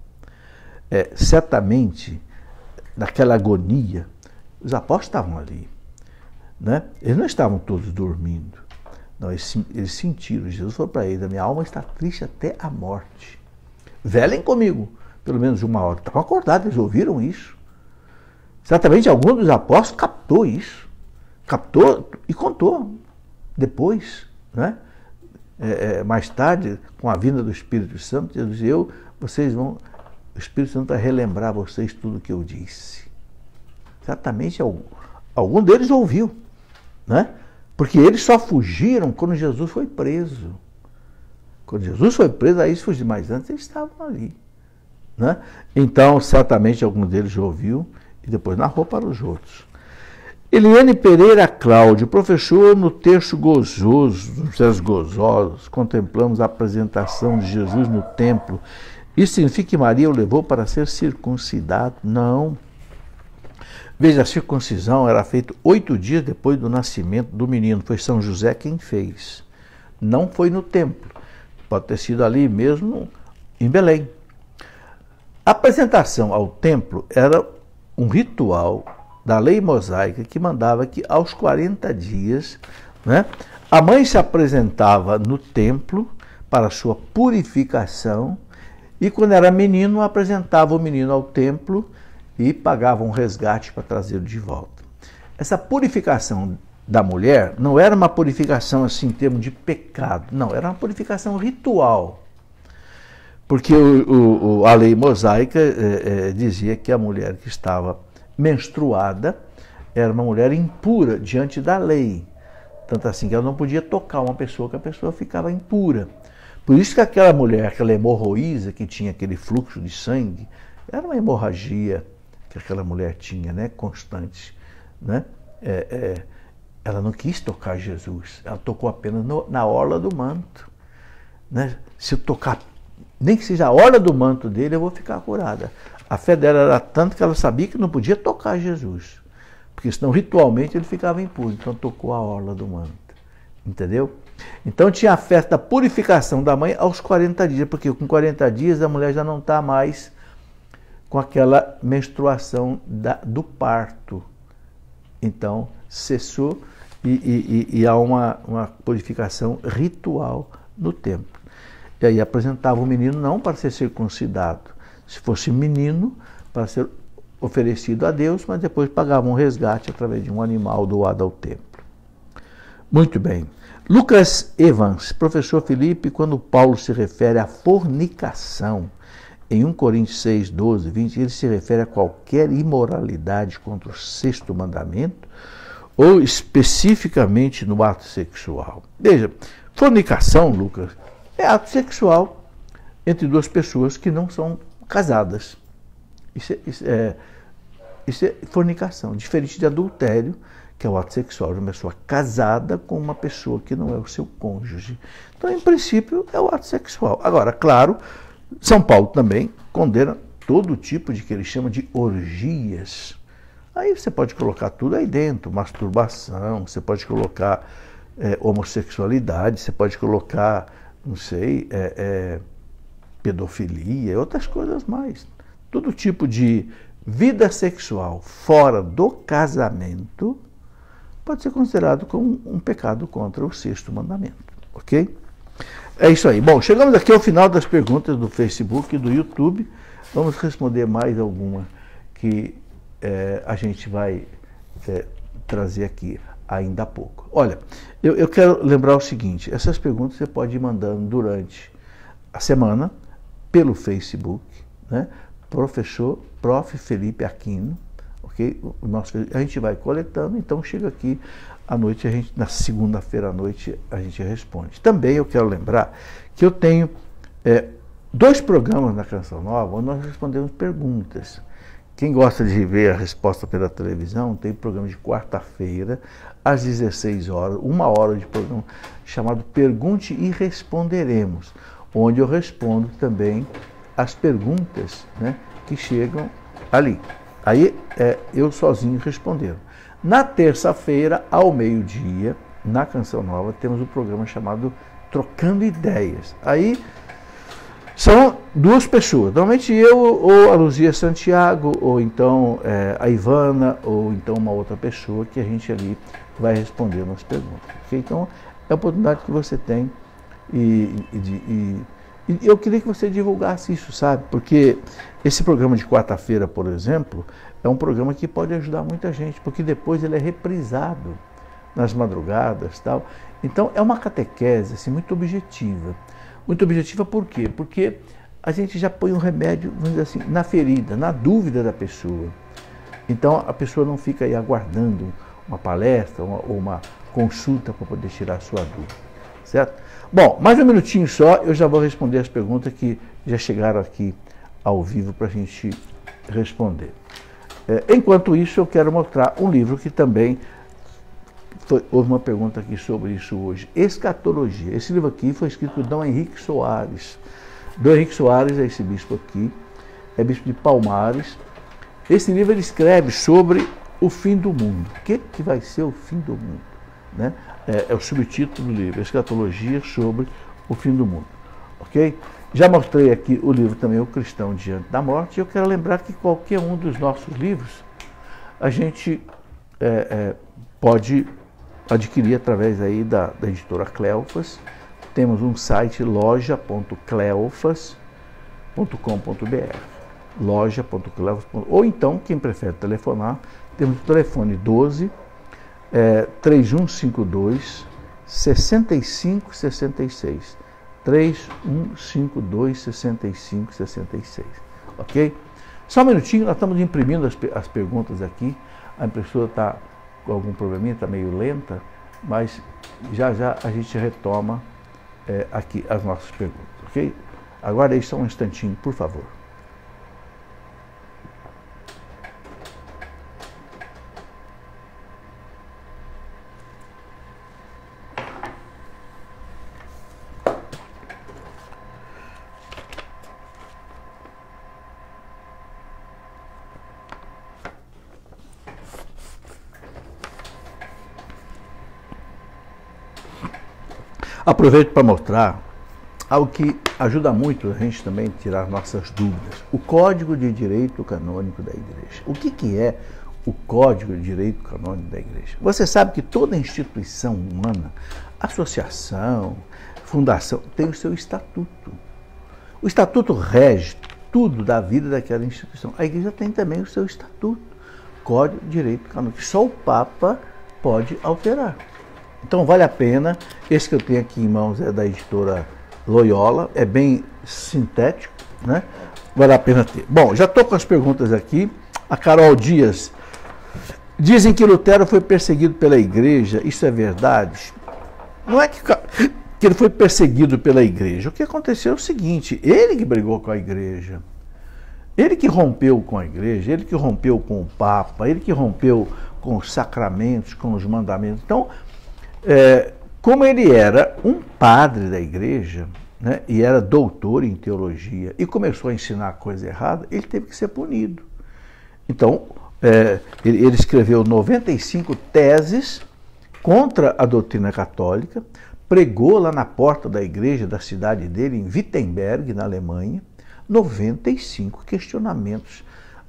Certamente, naquela agonia, os apóstolos estavam ali, né? Eles não estavam todos dormindo. Não, eles sentiram. Jesus falou para eles: a minha alma está triste até a morte. Velem comigo, pelo menos 1 hora. Estavam acordados, eles ouviram isso. Certamente algum dos apóstolos captou isso. Captou e contou. Depois, né? Mais tarde, com a vinda do Espírito Santo, Jesus disse: o Espírito Santo vai relembrar a vocês tudo o que eu disse. Certamente algum deles ouviu, né? Porque eles só fugiram quando Jesus foi preso. Quando Jesus foi preso, aí eles fugiram, mas antes eles estavam ali, né? Então, certamente algum deles ouviu e depois narrou para os outros. Eliane Pereira Cláudio, professor, no texto gozoso, nos Céus Gozosos, contemplamos a apresentação de Jesus no templo. Isso significa que Maria o levou para ser circuncidado? Não. Veja, a circuncisão era feita 8 dias depois do nascimento do menino. Foi São José quem fez. Não foi no templo. Pode ter sido ali mesmo em Belém. A apresentação ao templo era um ritual da lei mosaica que mandava que aos 40 dias, né, a mãe se apresentava no templo para sua purificação e quando era menino apresentava o menino ao templo e pagava um resgate para trazê-lo de volta. Essa purificação da mulher não era uma purificação assim em termos de pecado, não, era uma purificação ritual. Porque a lei mosaica dizia que a mulher que estava menstruada era uma mulher impura diante da lei. Tanto assim que ela não podia tocar uma pessoa, que a pessoa ficava impura. Por isso que aquela mulher, aquela hemorroísa que tinha aquele fluxo de sangue, era uma hemorragia que aquela mulher tinha, né, constante, né? Ela não quis tocar Jesus, ela tocou apenas na orla do manto, né? Se eu tocar, nem que seja a orla do manto dele, eu vou ficar curada. A fé dela era tanto que ela sabia que não podia tocar Jesus, porque senão ritualmente ele ficava impuro, então tocou a orla do manto, entendeu? Então tinha a festa da purificação da mãe aos 40 dias, porque com 40 dias a mulher já não está mais com aquela menstruação do parto. Então cessou e há uma purificação ritual no templo. E aí apresentava o menino não para ser circuncidado, se fosse menino, para ser oferecido a Deus, mas depois pagava um resgate através de um animal doado ao templo. Muito bem. Lucas Evans, professor Felipe, quando Paulo se refere à fornicação, em 1 Coríntios 6, 12, 20, ele se refere a qualquer imoralidade contra o 6º mandamento ou especificamente no ato sexual. Veja, fornicação, Lucas, é ato sexual entre 2 pessoas que não são casadas. Isso é fornicação, diferente de adultério, que é o ato sexual de uma pessoa casada com uma pessoa que não é o seu cônjuge. Então, em princípio, é o ato sexual. Agora, claro, São Paulo também condena todo tipo de que ele chama de orgias. Aí você pode colocar tudo aí dentro, masturbação, você pode colocar homossexualidade, você pode colocar, não sei, pedofilia e outras coisas mais. Todo tipo de vida sexual fora do casamento pode ser considerado como um pecado contra o sexto mandamento, ok? É isso aí. Bom, chegamos aqui ao final das perguntas do Facebook e do YouTube. Vamos responder mais alguma que a gente vai trazer aqui ainda há pouco. Olha, eu quero lembrar o seguinte, essas perguntas você pode ir mandando durante a semana pelo Facebook, né? Prof. Felipe Aquino, ok? A gente vai coletando, então chega aqui à noite, na segunda-feira à noite, a gente responde. Também eu quero lembrar que eu tenho 2 programas na Canção Nova onde nós respondemos perguntas. Quem gosta de ver a resposta pela televisão, tem programa de quarta-feira, às 16 horas, 1 hora de programa chamado Pergunte e Responderemos, onde eu respondo também as perguntas, né, que chegam ali. Aí eu sozinho respondendo. Na terça-feira, ao meio-dia, na Canção Nova, temos um programa chamado Trocando Ideias. Aí são 2 pessoas, normalmente eu ou a Luzia Santiago, ou então a Ivana, ou então uma outra pessoa que a gente ali vai respondendo as perguntas. Okay? Então, é a oportunidade que você tem e eu queria que você divulgasse isso, sabe? Porque esse programa de quarta-feira, por exemplo, é um programa que pode ajudar muita gente, porque depois ele é reprisado nas madrugadas e tal. Então, é uma catequese assim, muito objetiva. Muito objetiva por quê? Porque a gente já põe um remédio, vamos dizer assim, na ferida, na dúvida da pessoa. Então, a pessoa não fica aí aguardando uma palestra ou uma consulta para poder tirar a sua dúvida, certo? Bom, mais um minutinho só, eu já vou responder as perguntas que já chegaram aqui ao vivo para a gente responder. Enquanto isso, eu quero mostrar um livro que também houve uma pergunta aqui sobre isso hoje. Escatologia. Esse livro aqui foi escrito por Dom Henrique Soares. Dom Henrique Soares é esse bispo aqui, é bispo de Palmares. Esse livro ele escreve sobre o fim do mundo. O que vai ser o fim do mundo? Né? É o subtítulo do livro, Escatologia sobre o fim do mundo. Ok? Já mostrei aqui o livro também, O Cristão Diante da Morte. E eu quero lembrar que qualquer um dos nossos livros a gente pode adquirir através aí da editora Cleofas. Temos um site loja.cleofas.com.br, loja.cleofas.com.br, ou então, quem prefere telefonar, temos o telefone 12 3152 6566, 3152 6566, ok? Só um minutinho, nós estamos imprimindo as perguntas aqui, a impressora está com algum probleminha, está meio lenta, mas já já a gente retoma aqui as nossas perguntas, ok? Aguarde aí só um instantinho, por favor. Aproveito para mostrar algo que ajuda muito a gente também a tirar nossas dúvidas. O Código de Direito Canônico da Igreja. O que é o Código de Direito Canônico da Igreja? Você sabe que toda instituição humana, associação, fundação, tem o seu estatuto. O estatuto rege tudo da vida daquela instituição. A Igreja tem também o seu estatuto, Código de Direito Canônico, que só o Papa pode alterar. Então vale a pena, esse que eu tenho aqui em mãos é da editora Loyola, é bem sintético, né? Vale a pena ter. Bom, já estou com as perguntas aqui. A Carol Dias, dizem que Lutero foi perseguido pela igreja, isso é verdade? Não é que ele foi perseguido pela igreja, o que aconteceu é o seguinte, ele que brigou com a igreja, ele que rompeu com a igreja, ele que rompeu com o Papa, ele que rompeu com os sacramentos, com os mandamentos. Então, como ele era um padre da igreja, né, e era doutor em teologia, e começou a ensinar coisa errada, ele teve que ser punido. Então, ele escreveu 95 teses contra a doutrina católica, pregou lá na porta da igreja da cidade dele, em Wittenberg, na Alemanha, 95 questionamentos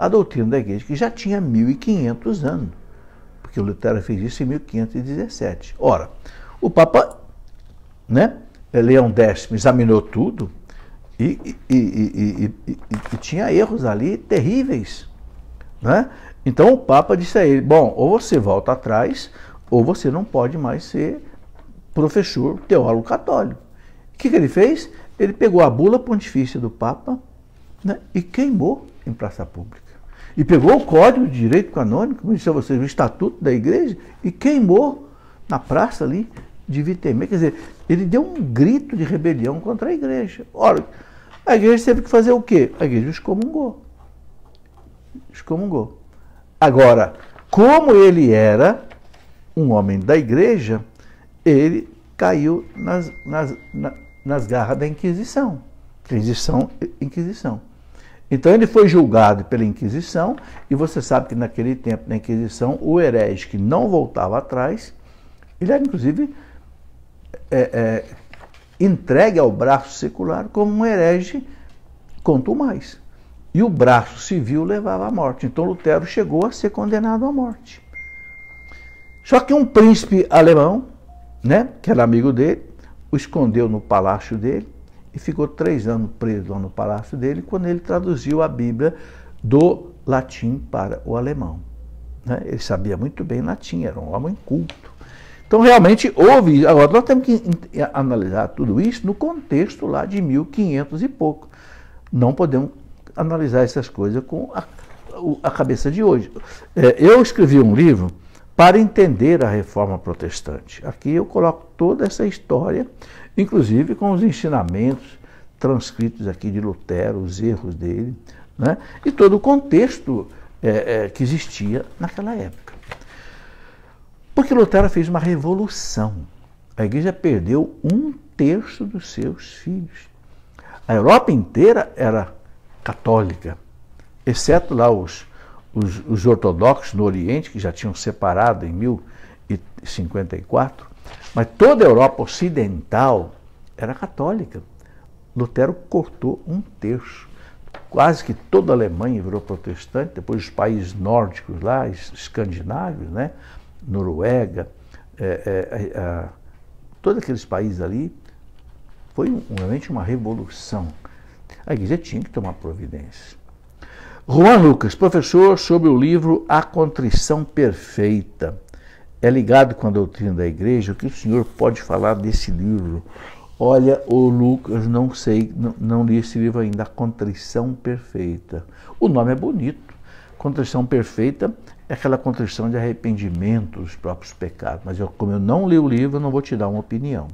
a doutrina da igreja, que já tinha 1500 anos, porque o Lutero fez isso em 1517. Ora, o Papa, né, Leão X examinou tudo e tinha erros ali terríveis, né? Então o Papa disse a ele, bom, ou você volta atrás, ou você não pode mais ser professor teólogo católico. O que ele fez? Ele pegou a bula pontifícia do Papa, né, e queimou em praça pública. E pegou o Código de Direito Canônico, como disse a vocês, o Estatuto da Igreja, e queimou na praça ali de Wittemberg. Quer dizer, ele deu um grito de rebelião contra a Igreja. Ora, a Igreja teve que fazer o quê? A Igreja excomungou. Excomungou. Agora, como ele era um homem da Igreja, ele caiu nas garras da Inquisição. Inquisição. Então ele foi julgado pela Inquisição, e você sabe que naquele tempo, na Inquisição, o herege que não voltava atrás, ele era inclusive entregue ao braço secular como um herege contumaz. E o braço civil levava à morte. Então Lutero chegou a ser condenado à morte. Só que um príncipe alemão, né, que era amigo dele, o escondeu no palácio dele e ficou 3 anos preso lá no palácio dele, quando ele traduziu a Bíblia do latim para o alemão. Né? Ele sabia muito bem latim, era um homem culto. Então realmente houve. Agora nós temos que analisar tudo isso no contexto lá de 1500 e pouco. Não podemos analisar essas coisas com a cabeça de hoje. Eu escrevi um livro para entender a Reforma Protestante. Aqui eu coloco toda essa história, inclusive com os ensinamentos transcritos aqui de Lutero, os erros dele, né? E todo o contexto que existia naquela época. Porque Lutero fez uma revolução. A igreja perdeu 1/3 dos seus filhos. A Europa inteira era católica, exceto lá os ortodoxos no Oriente, que já tinham separado em 1054, mas toda a Europa ocidental era católica. Lutero cortou 1/3. Quase que toda a Alemanha virou protestante, depois os países nórdicos lá, escandinavos, né? Noruega, todos aqueles países ali, foi realmente uma revolução. A igreja tinha que tomar providência. Juan Lucas, professor sobre o livro A Contrição Perfeita. É ligado com a doutrina da igreja? O que o senhor pode falar desse livro? Olha, o Lucas, não sei, não li esse livro ainda, A Contrição Perfeita. O nome é bonito. Contrição perfeita é aquela contrição de arrependimento dos próprios pecados. Mas como eu não li o livro, eu não vou te dar uma opinião.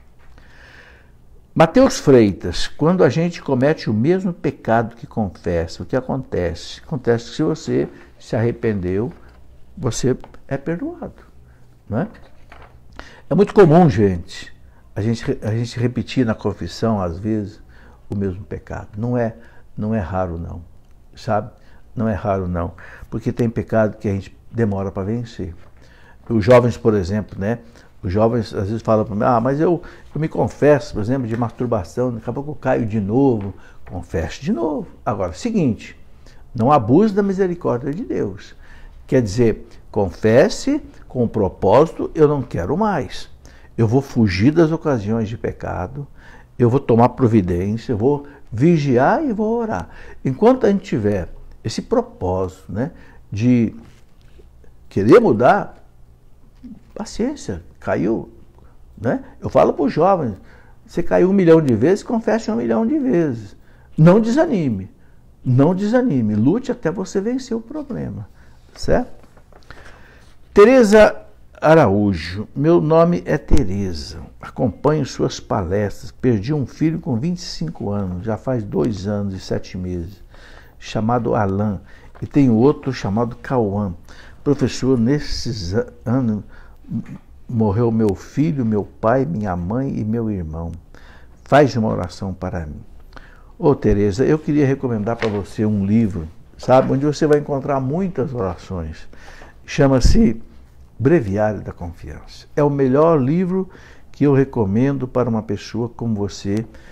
Mateus Freitas, quando a gente comete o mesmo pecado que confessa, o que acontece? Acontece que se você se arrependeu, você é perdoado. Não é? É muito comum, gente, a gente repetir na confissão, às vezes, o mesmo pecado. Não é raro, não. Sabe? Não é raro, não. Porque tem pecado que a gente demora para vencer. Os jovens, por exemplo, né? Os jovens às vezes falam para mim, mas eu me confesso, por exemplo, de masturbação, daqui a pouco eu caio de novo. Confesse de novo. Agora, seguinte, não abuse da misericórdia de Deus. Quer dizer, confesse com o propósito, eu não quero mais. Eu vou fugir das ocasiões de pecado, eu vou tomar providência, eu vou vigiar e vou orar. Enquanto a gente tiver esse propósito, né, de querer mudar, paciência, caiu, né? Eu falo para os jovens, você caiu 1 milhão de vezes, confesse 1 milhão de vezes. Não desanime, lute até você vencer o problema, certo? Tereza Araújo, meu nome é Tereza, acompanho suas palestras, perdi um filho com 25 anos, já faz 2 anos e 7 meses, chamado Alain, e tenho outro chamado Cauã. Professor, nesses anos morreu meu filho, meu pai, minha mãe e meu irmão. Faz uma oração para mim. Ô Tereza, eu queria recomendar para você um livro, sabe, onde você vai encontrar muitas orações. Chama-se Breviário da Confiança. É o melhor livro que eu recomendo para uma pessoa como você, que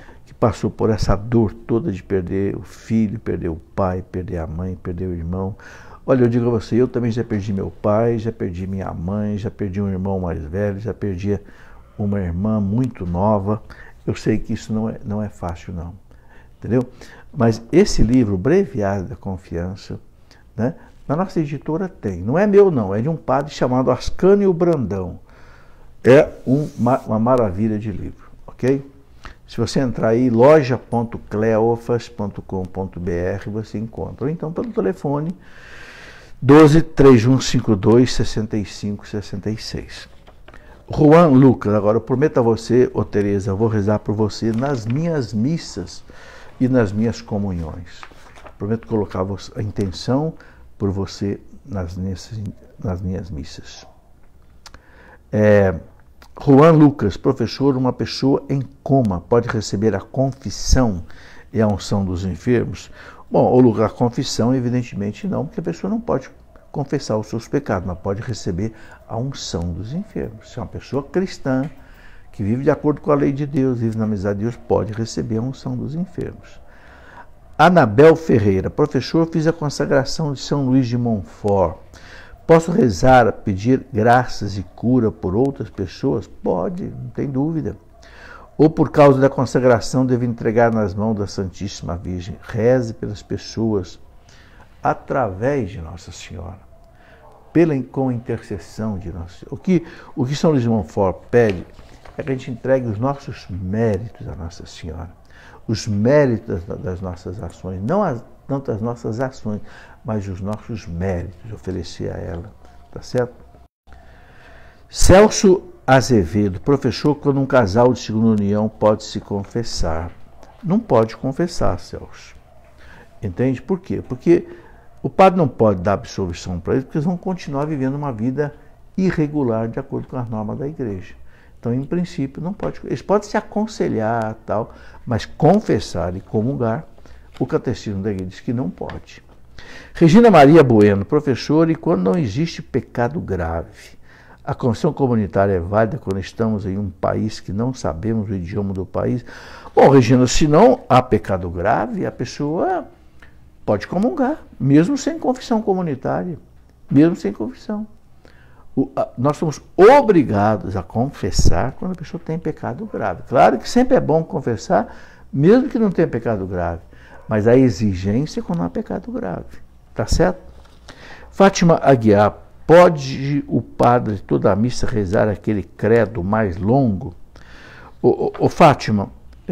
passou por essa dor toda de perder o filho, perder o pai, perder a mãe, perder o irmão. Olha, eu digo a você, eu também já perdi meu pai, já perdi minha mãe, já perdi um irmão mais velho, já perdi uma irmã muito nova. Eu sei que isso não é fácil, não. Entendeu? Mas esse livro, Breviário da Confiança, né, na nossa editora tem. Não é meu, não. É de um padre chamado Ascânio Brandão. É uma maravilha de livro, ok? Se você entrar aí, loja.cleofas.com.br, você encontra. Ou então pelo telefone 12-3152-6566. Juan Lucas, agora eu prometo a você, ô Tereza, eu vou rezar por você nas minhas missas e nas minhas comunhões. Prometo colocar a intenção por você nas minhas missas. Juan Lucas, professor, uma pessoa em coma pode receber a confissão e a unção dos enfermos? Bom, o lugar confissão, evidentemente não, porque a pessoa não pode confessar os seus pecados, mas pode receber a unção dos enfermos. Se é uma pessoa cristã, que vive de acordo com a lei de Deus, vive na amizade de Deus, pode receber a unção dos enfermos. Anabel Ferreira, professor, fiz a consagração de São Luís de Montfort. Posso rezar, pedir graças e cura por outras pessoas? Pode, não tem dúvida. Ou por causa da consagração devo entregar nas mãos da Santíssima Virgem. Reze pelas pessoas através de Nossa Senhora, com intercessão de Nossa Senhora. O que São Luís de Montfort pede é que a gente entregue os nossos méritos a Nossa Senhora, os méritos das nossas ações, não tanto as nossas ações, mas os nossos méritos, oferecer a ela, tá certo? Celso Azevedo, professor, quando um casal de segunda união pode se confessar? Não pode confessar, Celso. Entende? Por quê? Porque o padre não pode dar absolvição para eles, porque eles vão continuar vivendo uma vida irregular de acordo com as normas da igreja. Então, em princípio, não pode. Eles podem se aconselhar, tal, mas confessar e comungar, o catecismo da igreja diz que não pode. Regina Maria Bueno, professor, e quando não existe pecado grave, a confissão comunitária é válida quando estamos em um país que não sabemos o idioma do país? Bom, Regina, se não há pecado grave, a pessoa pode comungar, mesmo sem confissão comunitária, mesmo sem confissão. Nós somos obrigados a confessar quando a pessoa tem pecado grave. Claro que sempre é bom confessar, mesmo que não tenha pecado grave, mas a exigência é quando não há pecado grave. Tá certo? Fátima Aguiar, pode o padre toda a missa rezar aquele credo mais longo? Fátima,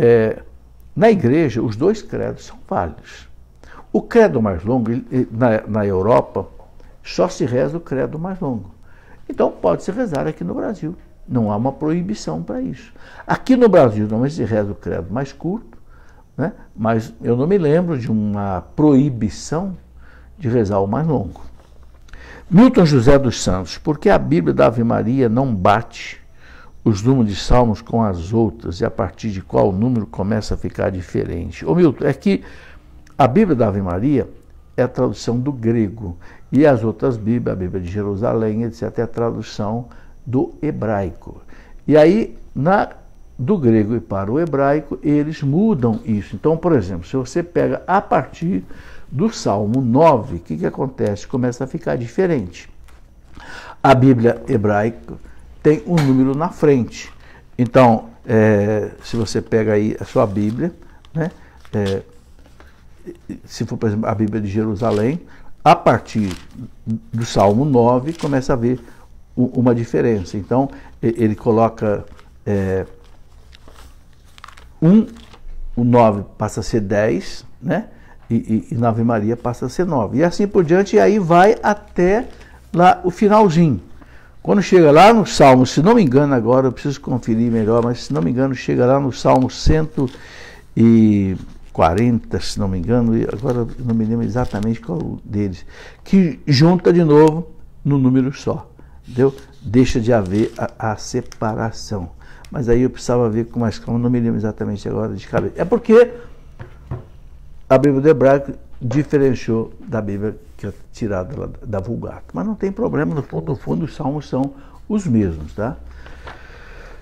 na igreja os dois credos são válidos. O credo mais longo, na Europa, só se reza o credo mais longo. Então pode se rezar aqui no Brasil. Não há uma proibição para isso. Aqui no Brasil não se reza o credo mais curto, né? Mas eu não me lembro de uma proibição de rezar o mais longo. Milton José dos Santos, por que a Bíblia da Ave Maria não bate os números de salmos com as outras e a partir de qual número começa a ficar diferente? Ô Milton, é que a Bíblia da Ave Maria é a tradução do grego e as outras Bíblias, a Bíblia de Jerusalém, etc., é a tradução do hebraico. E aí, do grego e para o hebraico, eles mudam isso. Então, por exemplo, se você pega a partir do Salmo 9, o que acontece? Começa a ficar diferente. A Bíblia hebraica tem um número na frente. Então, se você pega aí a sua Bíblia, né, se for, por exemplo, a Bíblia de Jerusalém, a partir do Salmo 9, começa a haver uma diferença. Então, ele coloca o 9 passa a ser 10, né? E na Ave Maria passa a ser 9. E assim por diante, e aí vai até lá o finalzinho. Quando chega lá no Salmo, se não me engano agora, eu preciso conferir melhor, mas se não me engano, chega lá no Salmo 140, se não me engano, e agora eu não me lembro exatamente qual deles, que junta de novo no número só. Entendeu? Deixa de haver a separação. Mas aí eu precisava ver com mais calma, não me lembro exatamente agora de cabeça. É porque a Bíblia do hebraico diferenciou da Bíblia que é tirada da Vulgata. Mas não tem problema, no fundo os salmos são os mesmos, tá?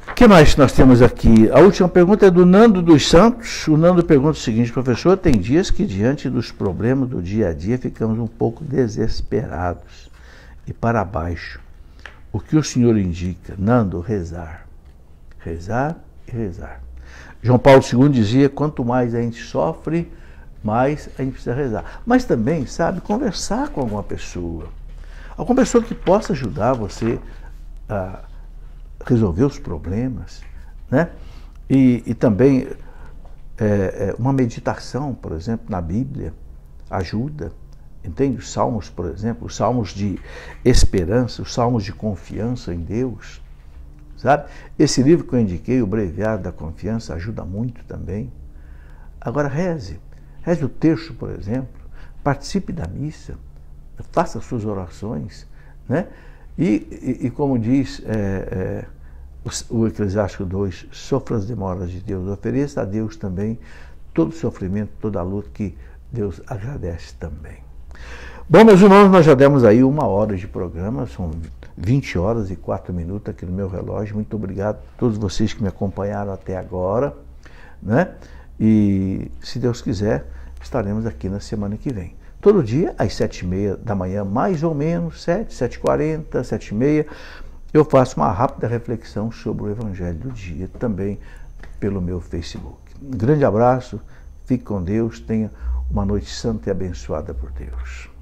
O que mais nós temos aqui? A última pergunta é do Nando dos Santos. O Nando pergunta o seguinte: professor, tem dias que diante dos problemas do dia a dia ficamos um pouco desesperados e para baixo. O que o senhor indica? Nando, rezar. Rezar e rezar. João Paulo II dizia, quanto mais a gente sofre, mais a gente precisa rezar. Mas também, sabe, conversar com alguma pessoa que possa ajudar você a resolver os problemas, né? E também uma meditação, por exemplo, na Bíblia, ajuda. Entende? Os salmos, por exemplo, os salmos de esperança, os salmos de confiança em Deus, sabe? Esse livro que eu indiquei, O Breviário da Confiança, ajuda muito também. Agora reze o terço, por exemplo, participe da missa, faça suas orações, né? E como diz o Eclesiástico 2, sofra as demoras de Deus, ofereça a Deus também todo o sofrimento, toda a luta que Deus agradece também. Bom, meus irmãos, nós já demos aí 1 hora de programa, são 20 horas e 4 minutos aqui no meu relógio. Muito obrigado a todos vocês que me acompanharam até agora, né? E, se Deus quiser, estaremos aqui na semana que vem. Todo dia, às 7h30 da manhã, mais ou menos, 7h40, 7h30, eu faço uma rápida reflexão sobre o Evangelho do dia, também pelo meu Facebook. Um grande abraço, fique com Deus, tenha uma noite santa e abençoada por Deus.